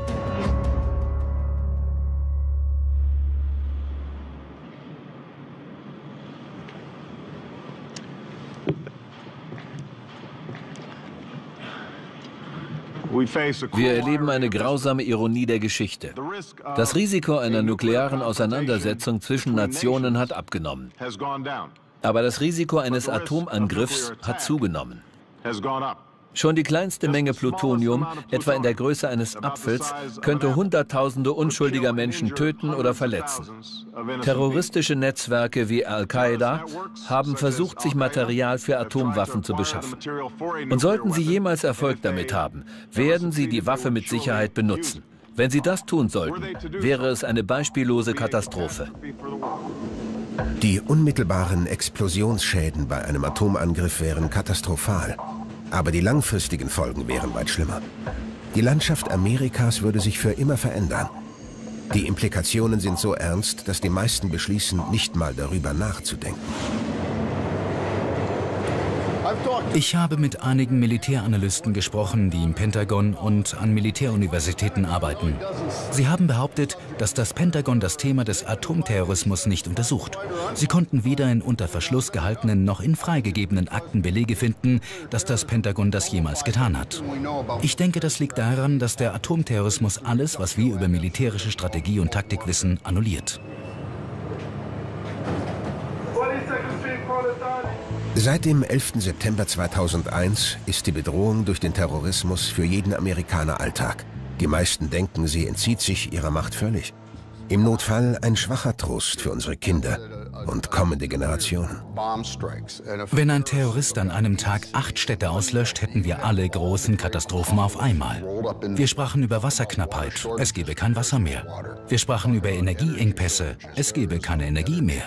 Wir erleben eine grausame Ironie der Geschichte. Das Risiko einer nuklearen Auseinandersetzung zwischen Nationen hat abgenommen. Aber das Risiko eines Atomangriffs hat zugenommen. Schon die kleinste Menge Plutonium, etwa in der Größe eines Apfels, könnte Hunderttausende unschuldiger Menschen töten oder verletzen. Terroristische Netzwerke wie Al-Qaida haben versucht, sich Material für Atomwaffen zu beschaffen. Und sollten sie jemals Erfolg damit haben, werden sie die Waffe mit Sicherheit benutzen. Wenn sie das tun sollten, wäre es eine beispiellose Katastrophe. Die unmittelbaren Explosionsschäden bei einem Atomangriff wären katastrophal. Aber die langfristigen Folgen wären weit schlimmer. Die Landschaft Amerikas würde sich für immer verändern. Die Implikationen sind so ernst, dass die meisten beschließen, nicht mal darüber nachzudenken. Ich habe mit einigen Militäranalysten gesprochen, die im Pentagon und an Militäruniversitäten arbeiten. Sie haben behauptet, dass das Pentagon das Thema des Atomterrorismus nicht untersucht. Sie konnten weder in unter Verschluss gehaltenen noch in freigegebenen Akten Belege finden, dass das Pentagon das jemals getan hat. Ich denke, das liegt daran, dass der Atomterrorismus alles, was wir über militärische Strategie und Taktik wissen, annulliert. Seit dem elften September zweitausendeins ist die Bedrohung durch den Terrorismus für jeden Amerikaner Alltag. Die meisten denken, sie entzieht sich ihrer Macht völlig. Im Notfall ein schwacher Trost für unsere Kinder. und kommende Generationen. Wenn ein Terrorist an einem Tag acht Städte auslöscht, hätten wir alle großen Katastrophen auf einmal. Wir sprachen über Wasserknappheit, es gäbe kein Wasser mehr. Wir sprachen über Energieengpässe, es gäbe keine Energie mehr.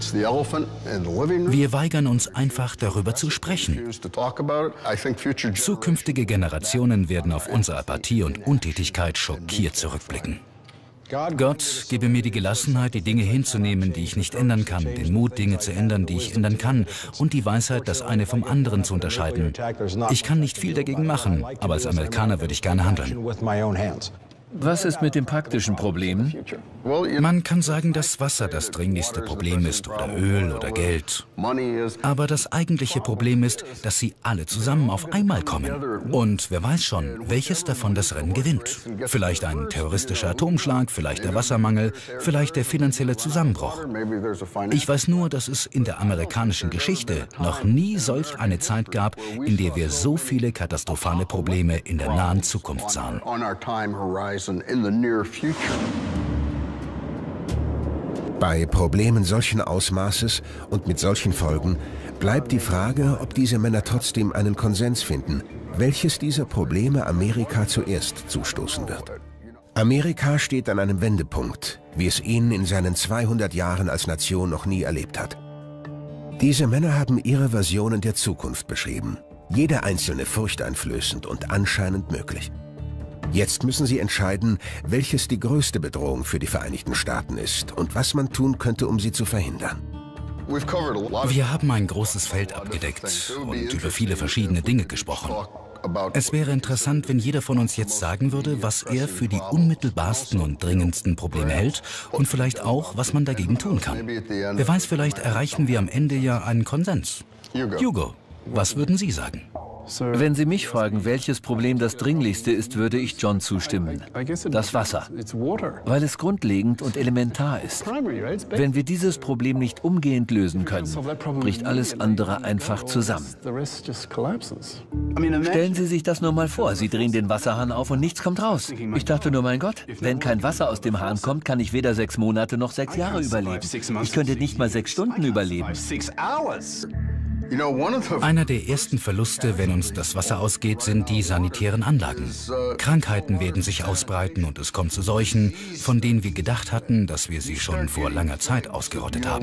Wir weigern uns einfach, darüber zu sprechen. Zukünftige Generationen werden auf unsere Apathie und Untätigkeit schockiert zurückblicken. Gott, gebe mir die Gelassenheit, die Dinge hinzunehmen, die ich nicht ändern kann, den Mut, Dinge zu ändern, die ich ändern kann, und die Weisheit, das eine vom anderen zu unterscheiden. Ich kann nicht viel dagegen machen, aber als Amerikaner würde ich gerne handeln. Was ist mit den praktischen Problemen? Man kann sagen, dass Wasser das dringlichste Problem ist, oder Öl oder Geld. Aber das eigentliche Problem ist, dass sie alle zusammen auf einmal kommen. Und wer weiß schon, welches davon das Rennen gewinnt. Vielleicht ein terroristischer Atomschlag, vielleicht der Wassermangel, vielleicht der finanzielle Zusammenbruch. Ich weiß nur, dass es in der amerikanischen Geschichte noch nie solch eine Zeit gab, in der wir so viele katastrophale Probleme in der nahen Zukunft sahen. Bei Problemen solchen Ausmaßes und mit solchen Folgen bleibt die Frage, ob diese Männer trotzdem einen Konsens finden, welches dieser Probleme Amerika zuerst zustoßen wird. Amerika steht an einem Wendepunkt, wie es ihn in seinen zweihundert Jahren als Nation noch nie erlebt hat. Diese Männer haben ihre Versionen der Zukunft beschrieben, jede einzelne furchteinflößend und anscheinend möglich. Jetzt müssen sie entscheiden, welches die größte Bedrohung für die Vereinigten Staaten ist und was man tun könnte, um sie zu verhindern. Wir haben ein großes Feld abgedeckt und über viele verschiedene Dinge gesprochen. Es wäre interessant, wenn jeder von uns jetzt sagen würde, was er für die unmittelbarsten und dringendsten Probleme hält und vielleicht auch, was man dagegen tun kann. Wer weiß, vielleicht erreichen wir am Ende ja einen Konsens. Hugo, was würden Sie sagen? Wenn Sie mich fragen, welches Problem das dringlichste ist, würde ich John zustimmen. Das Wasser. Weil es grundlegend und elementar ist. Wenn wir dieses Problem nicht umgehend lösen können, bricht alles andere einfach zusammen. Stellen Sie sich das nur mal vor. Sie drehen den Wasserhahn auf und nichts kommt raus. Ich dachte nur, mein Gott, wenn kein Wasser aus dem Hahn kommt, kann ich weder sechs Monate noch sechs Jahre überleben. Ich könnte nicht mal sechs Stunden überleben. Einer der ersten Verluste, wenn uns das Wasser ausgeht, sind die sanitären Anlagen. Krankheiten werden sich ausbreiten und es kommt zu Seuchen, von denen wir gedacht hatten, dass wir sie schon vor langer Zeit ausgerottet haben.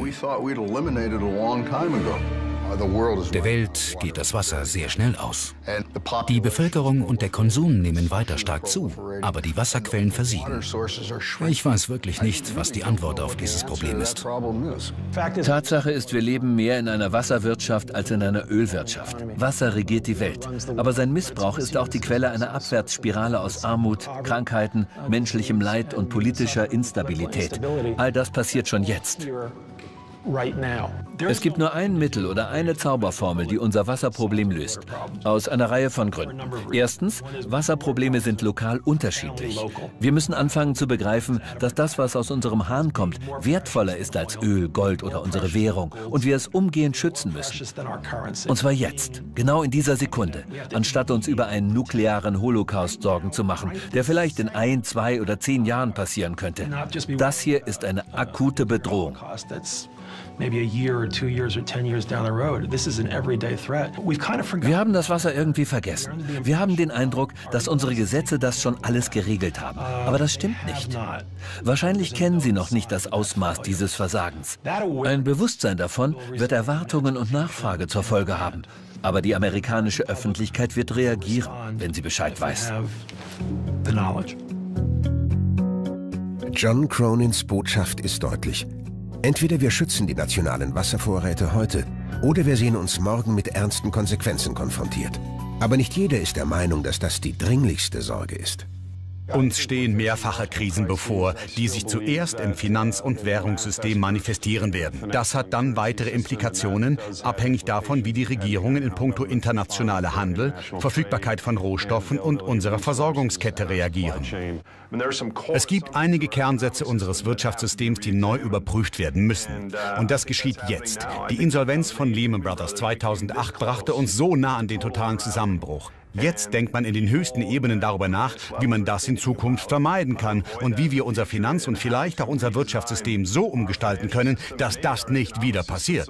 Der Welt geht das Wasser sehr schnell aus. Die Bevölkerung und der Konsum nehmen weiter stark zu, aber die Wasserquellen versiegen. Ich weiß wirklich nicht, was die Antwort auf dieses Problem ist. Tatsache ist, wir leben mehr in einer Wasserwirtschaft als in einer Ölwirtschaft. Wasser regiert die Welt, aber sein Missbrauch ist auch die Quelle einer Abwärtsspirale aus Armut, Krankheiten, menschlichem Leid und politischer Instabilität. All das passiert schon jetzt. Es gibt nur ein Mittel oder eine Zauberformel, die unser Wasserproblem löst. Aus einer Reihe von Gründen. Erstens, Wasserprobleme sind lokal unterschiedlich. Wir müssen anfangen zu begreifen, dass das, was aus unserem Hahn kommt, wertvoller ist als Öl, Gold oder unsere Währung und wir es umgehend schützen müssen. Und zwar jetzt, genau in dieser Sekunde, anstatt uns über einen nuklearen Holocaust Sorgen zu machen, der vielleicht in ein, zwei oder zehn Jahren passieren könnte. Das hier ist eine akute Bedrohung. Wir haben das Wasser irgendwie vergessen. Wir haben den Eindruck, dass unsere Gesetze das schon alles geregelt haben. Aber das stimmt nicht. Wahrscheinlich kennen Sie noch nicht das Ausmaß dieses Versagens. Ein Bewusstsein davon wird Erwartungen und Nachfrage zur Folge haben. Aber die amerikanische Öffentlichkeit wird reagieren, wenn sie Bescheid weiß. John Cronins Botschaft ist deutlich. Entweder wir schützen die nationalen Wasservorräte heute oder wir sehen uns morgen mit ernsten Konsequenzen konfrontiert. Aber nicht jeder ist der Meinung, dass das die dringlichste Sorge ist. Uns stehen mehrfache Krisen bevor, die sich zuerst im Finanz- und Währungssystem manifestieren werden. Das hat dann weitere Implikationen, abhängig davon, wie die Regierungen in puncto internationaler Handel, Verfügbarkeit von Rohstoffen und unserer Versorgungskette reagieren. Es gibt einige Kernsätze unseres Wirtschaftssystems, die neu überprüft werden müssen. Und das geschieht jetzt. Die Insolvenz von Lehman Brothers zweitausendacht brachte uns so nah an den totalen Zusammenbruch. Jetzt denkt man in den höchsten Ebenen darüber nach, wie man das in Zukunft vermeiden kann und wie wir unser Finanz- und vielleicht auch unser Wirtschaftssystem so umgestalten können, dass das nicht wieder passiert.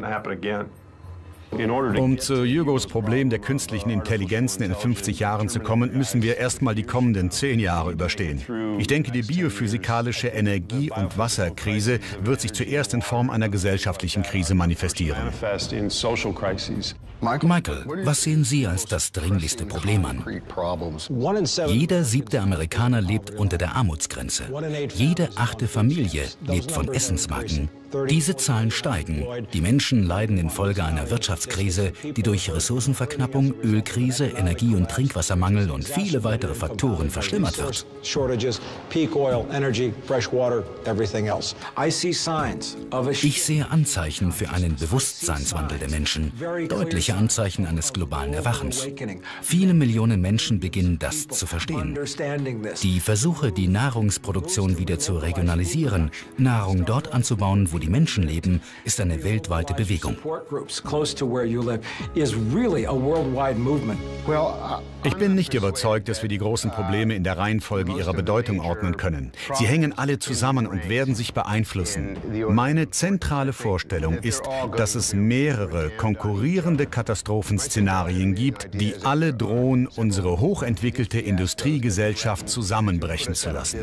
Um zu Hugos Problem der künstlichen Intelligenzen in fünfzig Jahren zu kommen, müssen wir erstmal die kommenden zehn Jahre überstehen. Ich denke, die biophysikalische Energie- und Wasserkrise wird sich zuerst in Form einer gesellschaftlichen Krise manifestieren. Michael, was sehen Sie als das dringlichste Problem an? Jeder siebte Amerikaner lebt unter der Armutsgrenze. Jede achte Familie lebt von Essensmarken. Diese Zahlen steigen. Die Menschen leiden infolge einer Wirtschaftskrise, die durch Ressourcenverknappung, Ölkrise, Energie- und Trinkwassermangel und viele weitere Faktoren verschlimmert wird. Ich sehe Anzeichen für einen Bewusstseinswandel der Menschen, deutliche Anzeichen eines globalen Erwachens. Viele Millionen Menschen beginnen das zu verstehen. Die Versuche, die Nahrungsproduktion wieder zu regionalisieren, Nahrung dort anzubauen, wo die Menschen leben, ist eine weltweite Bewegung. Ich bin nicht überzeugt, dass wir die großen Probleme in der Reihenfolge ihrer Bedeutung ordnen können. Sie hängen alle zusammen und werden sich beeinflussen. Meine zentrale Vorstellung ist, dass es mehrere konkurrierende Katastrophenszenarien gibt, die alle drohen, unsere hochentwickelte Industriegesellschaft zusammenbrechen zu lassen.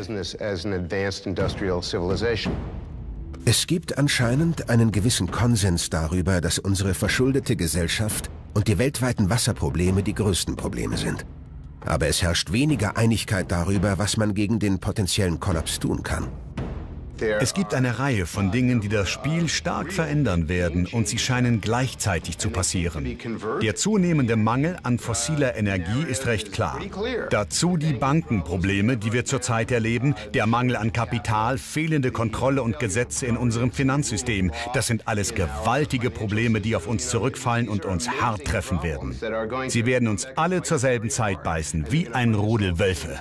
Es gibt anscheinend einen gewissen Konsens darüber, dass unsere verschuldete Gesellschaft und die weltweiten Wasserprobleme die größten Probleme sind. Aber es herrscht weniger Einigkeit darüber, was man gegen den potenziellen Kollaps tun kann. Es gibt eine Reihe von Dingen, die das Spiel stark verändern werden, und sie scheinen gleichzeitig zu passieren. Der zunehmende Mangel an fossiler Energie ist recht klar. Dazu die Bankenprobleme, die wir zurzeit erleben, der Mangel an Kapital, fehlende Kontrolle und Gesetze in unserem Finanzsystem. Das sind alles gewaltige Probleme, die auf uns zurückfallen und uns hart treffen werden. Sie werden uns alle zur selben Zeit beißen, wie ein Rudel Wölfe.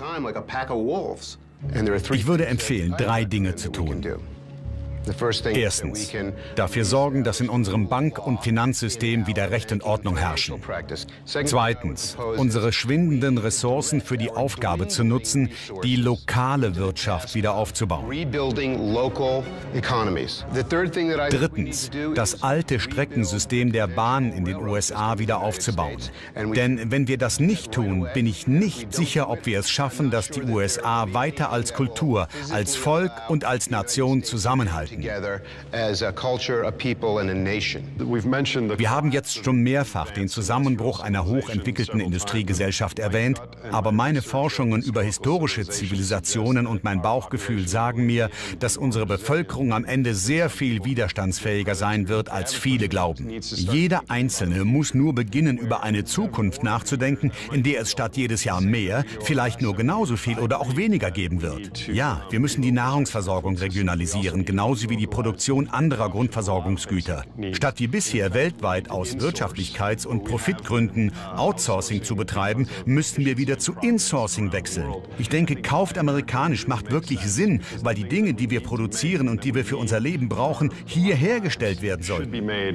Ich würde empfehlen, drei Dinge zu tun. Erstens, dafür sorgen, dass in unserem Bank- und Finanzsystem wieder Recht und Ordnung herrschen. Zweitens, unsere schwindenden Ressourcen für die Aufgabe zu nutzen, die lokale Wirtschaft wieder aufzubauen. Drittens, das alte Streckensystem der Bahn in den U S A wieder aufzubauen. Denn wenn wir das nicht tun, bin ich nicht sicher, ob wir es schaffen, dass die U S A weiter als Kultur, als Volk und als Nation zusammenhalten. Wir haben jetzt schon mehrfach den Zusammenbruch einer hochentwickelten Industriegesellschaft erwähnt, aber meine Forschungen über historische Zivilisationen und mein Bauchgefühl sagen mir, dass unsere Bevölkerung am Ende sehr viel widerstandsfähiger sein wird, als viele glauben. Jeder Einzelne muss nur beginnen, über eine Zukunft nachzudenken, in der es statt jedes Jahr mehr, vielleicht nur genauso viel oder auch weniger geben wird. Ja, wir müssen die Nahrungsversorgung regionalisieren, genauso wie die Produktion anderer Grundversorgungsgüter. Statt wie bisher weltweit aus Wirtschaftlichkeits- und Profitgründen Outsourcing zu betreiben, müssten wir wieder zu Insourcing wechseln. Ich denke, kauft amerikanisch macht wirklich Sinn, weil die Dinge, die wir produzieren und die wir für unser Leben brauchen, hier hergestellt werden sollen.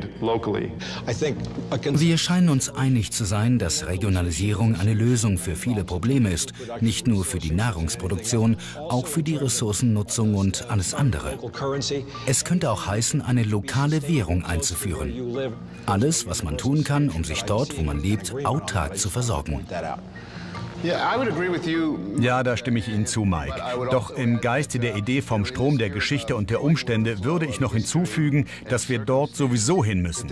Wir scheinen uns einig zu sein, dass Regionalisierung eine Lösung für viele Probleme ist. Nicht nur für die Nahrungsproduktion, auch für die Ressourcennutzung und alles andere. Es könnte auch heißen, eine lokale Währung einzuführen. Alles, was man tun kann, um sich dort, wo man lebt, autark zu versorgen. Ja, da stimme ich Ihnen zu, Mike. Doch im Geiste der Idee vom Strom der Geschichte und der Umstände würde ich noch hinzufügen, dass wir dort sowieso hin müssen.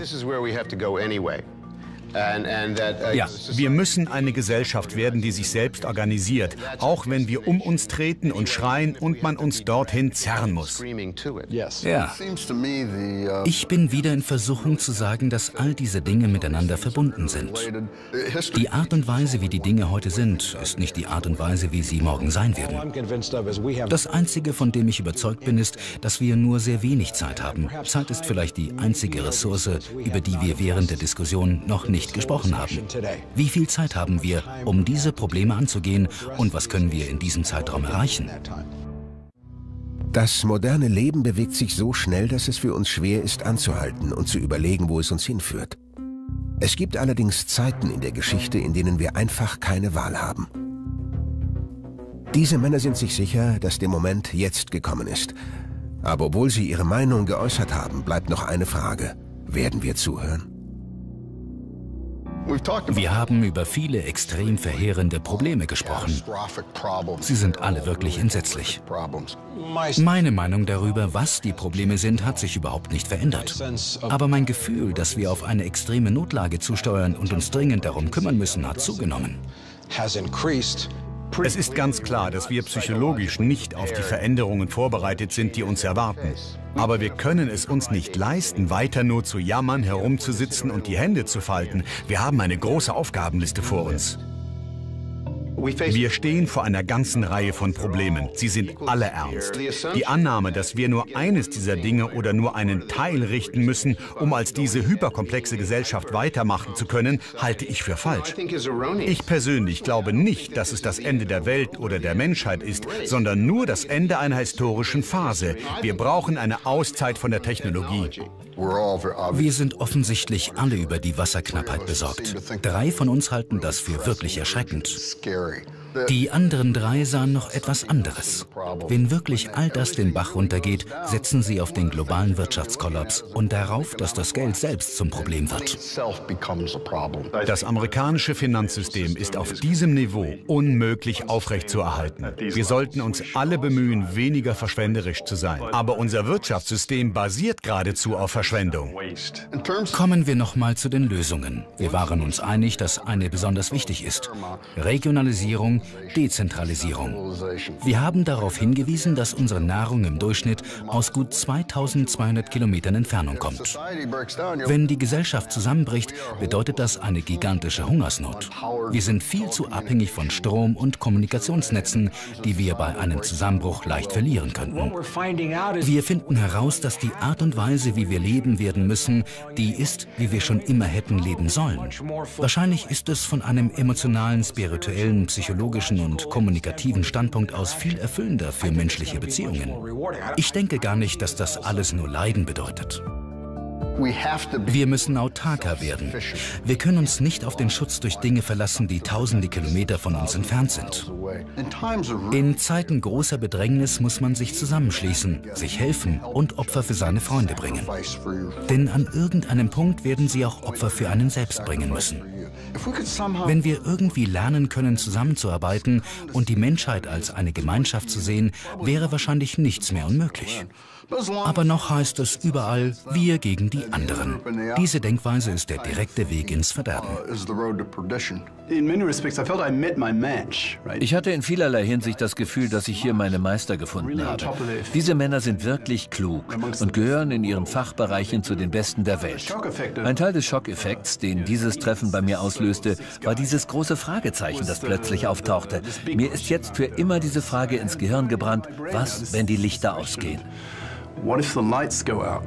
Ja, wir müssen eine Gesellschaft werden, die sich selbst organisiert, auch wenn wir um uns treten und schreien und man uns dorthin zerren muss. Ja. Ich bin wieder in Versuchung zu sagen, dass all diese Dinge miteinander verbunden sind. Die Art und Weise, wie die Dinge heute sind, ist nicht die Art und Weise, wie sie morgen sein werden. Das Einzige, von dem ich überzeugt bin, ist, dass wir nur sehr wenig Zeit haben. Zeit ist vielleicht die einzige Ressource, über die wir während der Diskussion noch nicht gesprochen haben. Wie viel Zeit haben wir, um diese Probleme anzugehen, und was können wir in diesem Zeitraum erreichen? Das moderne Leben bewegt sich so schnell, dass es für uns schwer ist, anzuhalten und zu überlegen, wo es uns hinführt. Es gibt allerdings Zeiten in der Geschichte, in denen wir einfach keine Wahl haben. Diese Männer sind sich sicher, dass der Moment jetzt gekommen ist. Aber obwohl sie ihre Meinung geäußert haben, bleibt noch eine Frage. Werden wir zuhören? Wir haben über viele extrem verheerende Probleme gesprochen. Sie sind alle wirklich entsetzlich. Meine Meinung darüber, was die Probleme sind, hat sich überhaupt nicht verändert. Aber mein Gefühl, dass wir auf eine extreme Notlage zusteuern und uns dringend darum kümmern müssen, hat zugenommen. Es ist ganz klar, dass wir psychologisch nicht auf die Veränderungen vorbereitet sind, die uns erwarten. Aber wir können es uns nicht leisten, weiter nur zu jammern, herumzusitzen und die Hände zu falten. Wir haben eine große Aufgabenliste vor uns. Wir stehen vor einer ganzen Reihe von Problemen. Sie sind alle ernst. Die Annahme, dass wir nur eines dieser Dinge oder nur einen Teil richten müssen, um als diese hyperkomplexe Gesellschaft weitermachen zu können, halte ich für falsch. Ich persönlich glaube nicht, dass es das Ende der Welt oder der Menschheit ist, sondern nur das Ende einer historischen Phase. Wir brauchen eine Auszeit von der Technologie. Wir sind offensichtlich alle über die Wasserknappheit besorgt. Drei von uns halten das für wirklich erschreckend. Die anderen drei sahen noch etwas anderes. Wenn wirklich all das den Bach runtergeht, setzen sie auf den globalen Wirtschaftskollaps und darauf, dass das Geld selbst zum Problem wird. Das amerikanische Finanzsystem ist auf diesem Niveau unmöglich aufrechtzuerhalten. Wir sollten uns alle bemühen, weniger verschwenderisch zu sein. Aber unser Wirtschaftssystem basiert geradezu auf Verschwendung. Kommen wir nochmal zu den Lösungen. Wir waren uns einig, dass eine besonders wichtig ist: Regionalisierung, Dezentralisierung. Wir haben darauf hingewiesen, dass unsere Nahrung im Durchschnitt aus gut zweitausendzweihundert Kilometern Entfernung kommt. Wenn die Gesellschaft zusammenbricht, bedeutet das eine gigantische Hungersnot. Wir sind viel zu abhängig von Strom- und Kommunikationsnetzen, die wir bei einem Zusammenbruch leicht verlieren könnten. Wir finden heraus, dass die Art und Weise, wie wir leben werden müssen, die ist, wie wir schon immer hätten leben sollen. Wahrscheinlich ist es von einem emotionalen, spirituellen, psychologischen und kommunikativen Standpunkt aus viel erfüllender für menschliche Beziehungen. Ich denke gar nicht, dass das alles nur Leiden bedeutet. Wir müssen autarker werden. Wir können uns nicht auf den Schutz durch Dinge verlassen, die tausende Kilometer von uns entfernt sind. In Zeiten großer Bedrängnis muss man sich zusammenschließen, sich helfen und Opfer für seine Freunde bringen. Denn an irgendeinem Punkt werden sie auch Opfer für einen selbst bringen müssen. Wenn wir irgendwie lernen können, zusammenzuarbeiten und die Menschheit als eine Gemeinschaft zu sehen, wäre wahrscheinlich nichts mehr unmöglich. Aber noch heißt es überall, wir gegen die anderen. Diese Denkweise ist der direkte Weg ins Verderben. Ich hatte in vielerlei Hinsicht das Gefühl, dass ich hier meine Meister gefunden habe. Diese Männer sind wirklich klug und gehören in ihren Fachbereichen zu den Besten der Welt. Ein Teil des Schockeffekts, den dieses Treffen bei mir auslöste, war dieses große Fragezeichen, das plötzlich auftauchte. Mir ist jetzt für immer diese Frage ins Gehirn gebrannt: Was, wenn die Lichter ausgehen? What if the lights go out?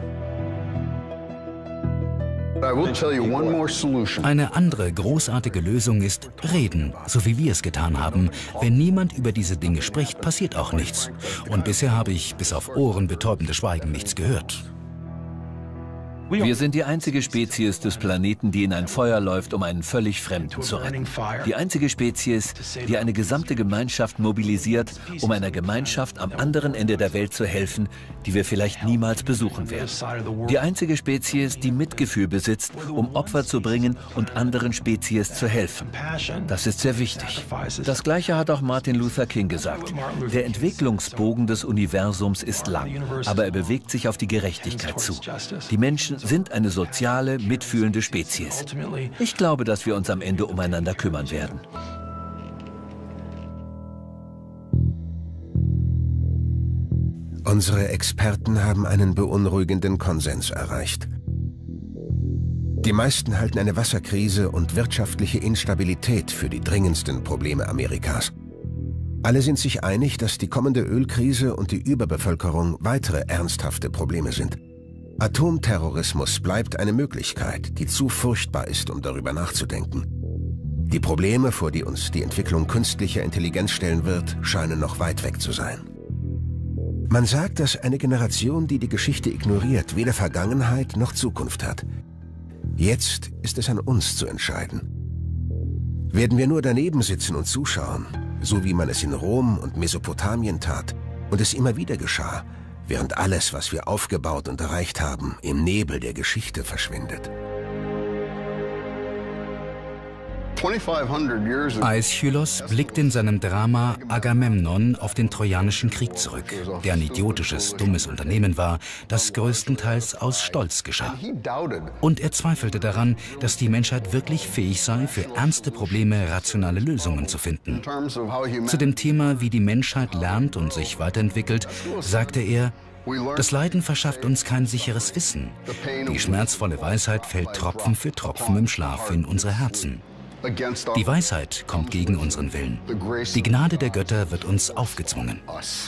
Eine andere großartige Lösung ist reden, so wie wir es getan haben. Wenn niemand über diese Dinge spricht, passiert auch nichts. Und bisher habe ich bis auf ohrenbetäubendes Schweigen nichts gehört. Wir sind die einzige Spezies des Planeten, die in ein Feuer läuft, um einen völlig Fremden zu retten. Die einzige Spezies, die eine gesamte Gemeinschaft mobilisiert, um einer Gemeinschaft am anderen Ende der Welt zu helfen, die wir vielleicht niemals besuchen werden. Die einzige Spezies, die Mitgefühl besitzt, um Opfer zu bringen und anderen Spezies zu helfen. Das ist sehr wichtig. Das Gleiche hat auch Martin Luther King gesagt. Der Entwicklungsbogen des Universums ist lang, aber er bewegt sich auf die Gerechtigkeit zu. Die Menschen sind eine soziale, mitfühlende Spezies. Ich glaube, dass wir uns am Ende umeinander kümmern werden. Unsere Experten haben einen beunruhigenden Konsens erreicht. Die meisten halten eine Wasserkrise und wirtschaftliche Instabilität für die dringendsten Probleme Amerikas. Alle sind sich einig, dass die kommende Ölkrise und die Überbevölkerung weitere ernsthafte Probleme sind. Atomterrorismus bleibt eine Möglichkeit, die zu furchtbar ist, um darüber nachzudenken. Die Probleme, vor die uns die Entwicklung künstlicher Intelligenz stellen wird, scheinen noch weit weg zu sein. Man sagt, dass eine Generation, die die Geschichte ignoriert, weder Vergangenheit noch Zukunft hat. Jetzt ist es an uns zu entscheiden. Werden wir nur daneben sitzen und zuschauen, so wie man es in Rom und Mesopotamien tat und es immer wieder geschah, während alles, was wir aufgebaut und erreicht haben, im Nebel der Geschichte verschwindet? Aeschylos blickt in seinem Drama Agamemnon auf den Trojanischen Krieg zurück, der ein idiotisches, dummes Unternehmen war, das größtenteils aus Stolz geschah. Und er zweifelte daran, dass die Menschheit wirklich fähig sei, für ernste Probleme rationale Lösungen zu finden. Zu dem Thema, wie die Menschheit lernt und sich weiterentwickelt, sagte er: Das Leiden verschafft uns kein sicheres Wissen. Die schmerzvolle Weisheit fällt Tropfen für Tropfen im Schlaf in unsere Herzen. Die Weisheit kommt gegen unseren Willen. Die Gnade der Götter wird uns aufgezwungen.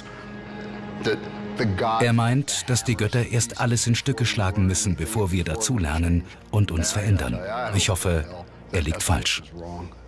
Er meint, dass die Götter erst alles in Stücke schlagen müssen, bevor wir dazulernen und uns verändern. Ich hoffe, er liegt falsch.